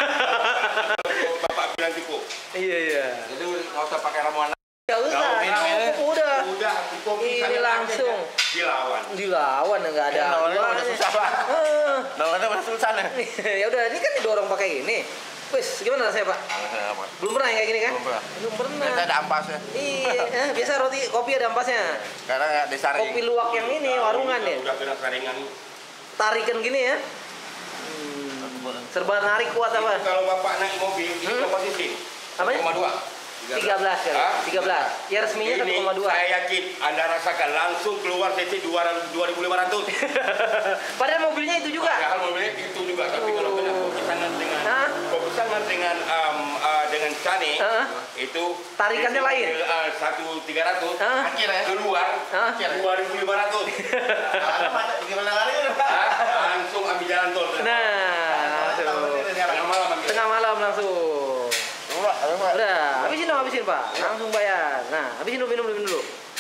Bapak bilang cukup. Iya. Jadi nggak usah pakai ramuan. Gak usah. Udah. Udah kopi Ini langsung dilawan. nggak ada. Lawannya udah susah Pak. Lawannya udah susah nih. Ya udah, ini kan didorong pakai ini. Wis, gimana rasanya Pak? Belum pernah yang kayak gini kan? Belum pernah. Kita ada ampasnya. Iya, biasa kopi ada ampasnya. Karena disaring. Kopi luwak yang ini warungan ya. Udah kena saringan. Tarikan gini ya. Serba narik kuat Itu apa? kalau bapak naik mobil ini komposisi. Apanya? 1,2. 13 kali. 13. Ya resminya Ini 1,2. saya yakin Anda rasakan langsung keluar CC 2.500. Padahal mobilnya itu juga. Padahal mobilnya itu juga, tapi kalau kena kopi sangat dengan cane itu Tarikannya lain. 1.300 Akhirnya keluar 2.500. Gimana larinya Pak? Langsung ambil jalan tol. Nah, Tengah malam ambil. tengah malam langsung. Udah, habisin Pak. Langsung bayar. Nah, habisin dulu, minum dulu.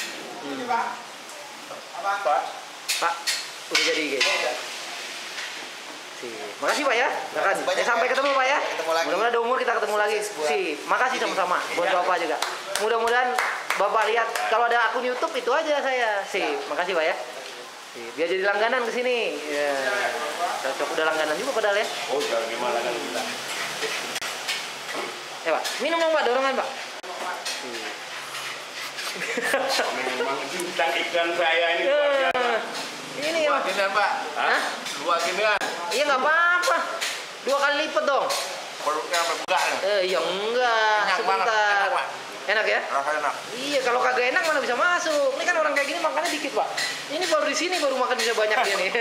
Pak, udah jadi kayaknya. Makasih Pak ya. Sampai ketemu Pak ya. Mudah-mudahan ada umur kita ketemu lagi. Makasih sama-sama buat Bapak juga. Mudah-mudahan Bapak lihat kalau ada akun YouTube itu aja saya. Makasih Pak ya. Biar jadi langganan ke sini. Ya. Cocok udah langganan juga padahal ya. Oh, jangan gimana kan kita. Ya Pak, minum dong Pak, dorongan Pak. Memang bintang iklan saya ini luar biasa. Ini ya Pak. Ini Pak. Hah? Dua ginian. Iya nggak apa-apa. 2 kali lipat dong. Produknya sampai buka nih. Ya enggak. Enak banget, Sebentar. enak, Pak. Enak ya? Rasanya enak. Iya, kalau kagak enak mana bisa masuk. Ini kan orang kayak gini makannya dikit Pak. Ini baru di sini baru makan bisa banyak dia nih.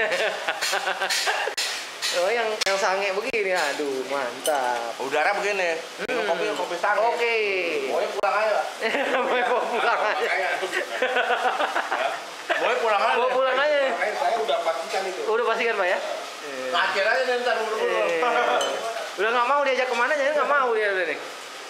Oh, yang sange begini, aduh mantap. Udara begini. Minum kopi sange. Oke. Boleh pulang aja. Mau pulang aja. Boleh pulang aja. Mau pulang aja. Makanya saya udah pastikan itu. Udah pastikan Pak ya? Akhir aja nih ntar buru-buru. Udah nggak mau diajak kemana, jadi nggak mau dia udah nih.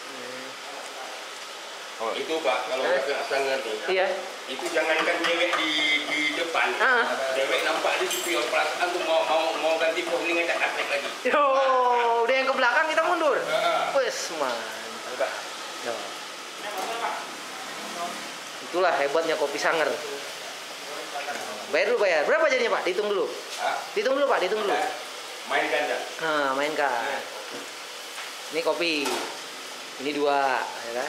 Oh, itu Pak, kalau nggak sangat nih. Iya. Itu jangankan cewek di depan, Ah. cewek nampak di spion perasaan tuh mau ganti pohon ngajak atlek lagi. Yo, udah yang ke belakang kita mundur. Wes, mantap. Yo. Itulah hebatnya kopi Sanger. Bayar dulu bayar. Berapa jadinya Pak? Dihitung dulu. Hah? Dihitung dulu Pak, dihitung dulu. Main ganda. Nah, mainkan. Ini kopi. Ini 2, ya kan?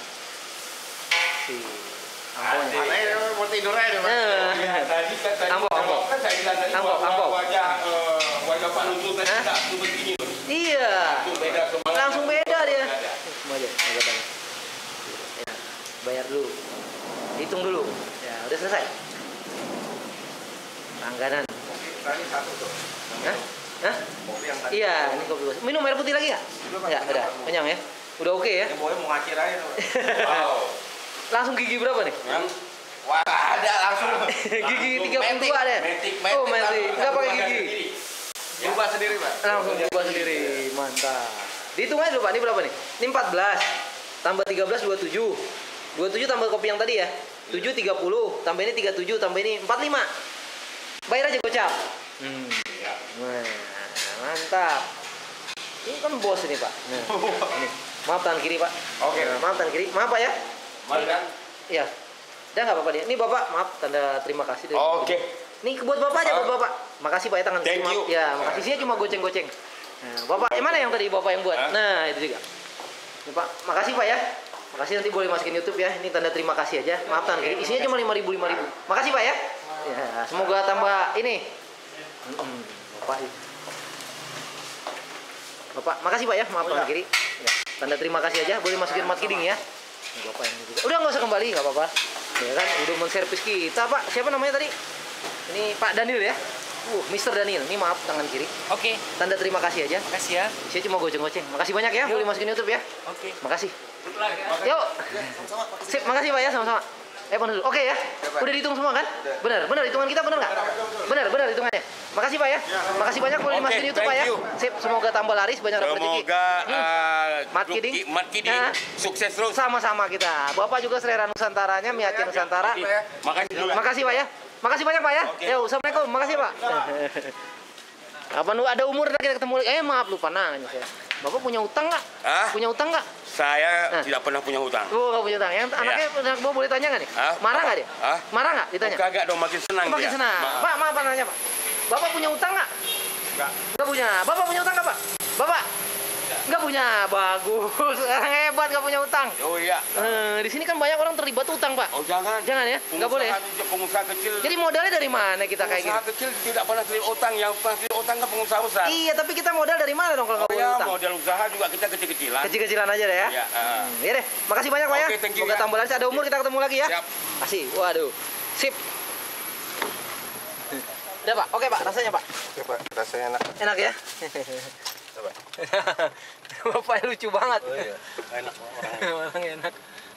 Amponya. Mana mau tidur aja nih Pak. Tadi Ampok. kan saya bilang tadi Ampok. wajah Pak Nuntur tadi Hah? tak tuh begini loh. Iya. Beda semangat. Langsung beda dia. Beda. Semua aja, agak banyak. Ya, bayar dulu. Hitung dulu. Ya, udah selesai. Langganan. Tadi satu tuh. Hah? Hah? Kopi yang tadi. Iya, ini kopi bos. Minum air putih lagi nggak? Nggak, udah. Kenyang ya? Udah oke ya? Ini boleh mau ngakir aja tuh. Wow. Langsung gigi berapa nih? Wah, ada langsung. Gigi 32 deh. Matic. Oh, Matic. Nggak pakai gigi. Ubah sendiri Pak. Langsung diubah sendiri. Mantap. Dihitung aja dulu Pak, ini berapa nih? Ini 14. Tambah 13, 27. 27 tambah kopi yang tadi ya. 7, 30. Tambah ini 37, tambah ini 45. Bayar aja gocap. Nah, mantap. Ini kan bos ini Pak. Nah, ini. Maaf tangan kiri Pak. Oke. Nah, maaf tangan kiri. Maaf Pak ya. Mari kan? Iya. Udah nggak apa-apa dia. Ini Bapak, maaf tanda terima kasih dari. Oke. Nih buat Bapak aja, buat Bapak. Makasih Pak ya tangan Thank kiri. you. Maaf. Ya, makasih. Isinya cuma goceng-goceng. Nah, Bapak, mana yang tadi Bapak yang buat? Hah? Nah, itu juga. Nih, Pak, makasih Pak ya. Makasih, nanti boleh masukin YouTube ya. Ini tanda terima kasih aja. Maaf tangan kiri. Isinya cuma 5.000. Makasih Pak ya. Ya, semoga tambah ini. Bapak. Bapak, makasih Pak ya, maaf tangan kiri. Ya, tanda terima kasih aja, boleh masukin marketing ya. Nah, Bapak yang juga. Udah nggak usah kembali, nggak apa-apa. Ya kan, udah menservis kita Pak. Siapa namanya tadi? Ini Pak Daniel ya. Mr. Daniel. Ini maaf tangan kiri. Oke. Tanda terima kasih aja. Makasih ya. Saya cuma goceng-goceng. Makasih banyak ya, boleh masukin YouTube ya. Oke. Makasih. Yuk. Sip, makasih Pak ya, sama-sama. Pak dulu. Oke ya. Udah dihitung semua kan? Benar, hitungan kita benar nggak? Benar hitungannya. Makasih Pak ya. Makasih banyak boleh dimasukin YouTube Pak ya. Sip, semoga tambah laris, banyak dapat rezeki. Semoga Marketing sukses terus. Sama-sama kita. Bapak juga selera Nusantaranya, Miyaki Nusantara. Makasih juga. Makasih Pak ya. Makasih banyak Pak ya. Yo, assalamualaikum. Makasih Pak. Apa nu ada umur kita ketemu lagi? Maaf lupa nanya saya. Bapak punya utang nggak? Punya utang nggak? Saya tidak pernah punya hutang. Nggak punya utang. Yang anaknya anak Bapak boleh tanya nggak nih? Marah nggak dia? Marah nggak ditanya? Kagak dong, makin senang Makin dia. senang. Pak, maaf nanya Pak. Bapak punya utang nggak? Nggak punya. Bapak punya utang nggak Pak? Bapak? Nggak punya. Bagus. Orang hebat nggak punya utang. Oh iya. Di sini kan banyak orang terlibat utang Pak. Oh jangan. Jangan ya? Nggak boleh ya? Pengusaha kecil. Jadi modalnya dari mana kita kayak gini? Pengusaha kecil tidak pernah terima utang. Yang pernah terima utang kan pengusaha besar. Iya, tapi kita modal dari mana dong kalau nggak boleh utang? Modal usaha juga kita kecil-kecilan. Kecil-kecilan aja deh ya. Ya deh, makasih banyak Pak ya. Oke, thank you, Semoga ya. tambah laris, ada umur kita ketemu lagi ya. Siap. Kasih. Waduh. Sip. Udah Pak, oke Pak, rasanya Pak. Oke Pak, rasanya enak. Enak ya? Coba. Bapak lucu banget. Oh iya, enak orangnya. Orangnya enak.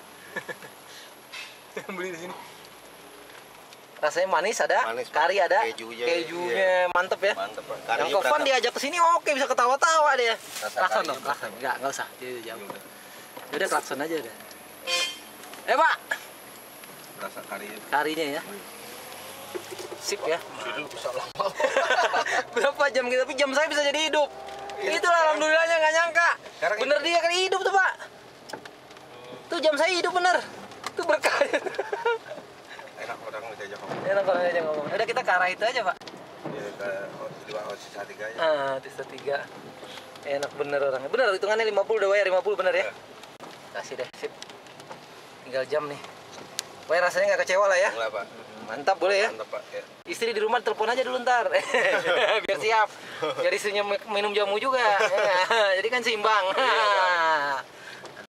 Beli di sini. Rasanya manis ada, Manis, Pak. kari ada, Kejunya, kejunya mantep ya. Mantep Pak. Yang Karinya Tovan berasa. diajak ke sini oke bisa ketawa-tawa dia. Rasa Klakson karinya dong, klakson. Enggak usah. Dia jauh. Udah. Udah klakson aja udah. Pak, Rasa karinya. karinya ya. Sip ya. Hidup bisa lama. Berapa jam kita? Tapi jam saya bisa jadi hidup. Itulah alhamdulillahnya nggak nyangka. Bener dia kan hidup tuh Pak. Tuh jam saya hidup bener. Tuh berkah. Enak orang diajak ngomong. Enak kalau aja ngomong. Udah kita ke arah itu aja Pak. Ya ke di bawah sisa 3 aja. Tista 3. Enak bener orangnya. Bener hitungannya 50 udah bayar 50 bener ya. Kasih deh, sip. Tinggal jam nih. Wah rasanya nggak kecewa lah ya. Enggak Pak. Mantap boleh ya. Mantap Pak. Ya. Istri di rumah telepon aja dulu ntar. Biar siap. Jadi istrinya minum jamu juga. Jadi kan seimbang.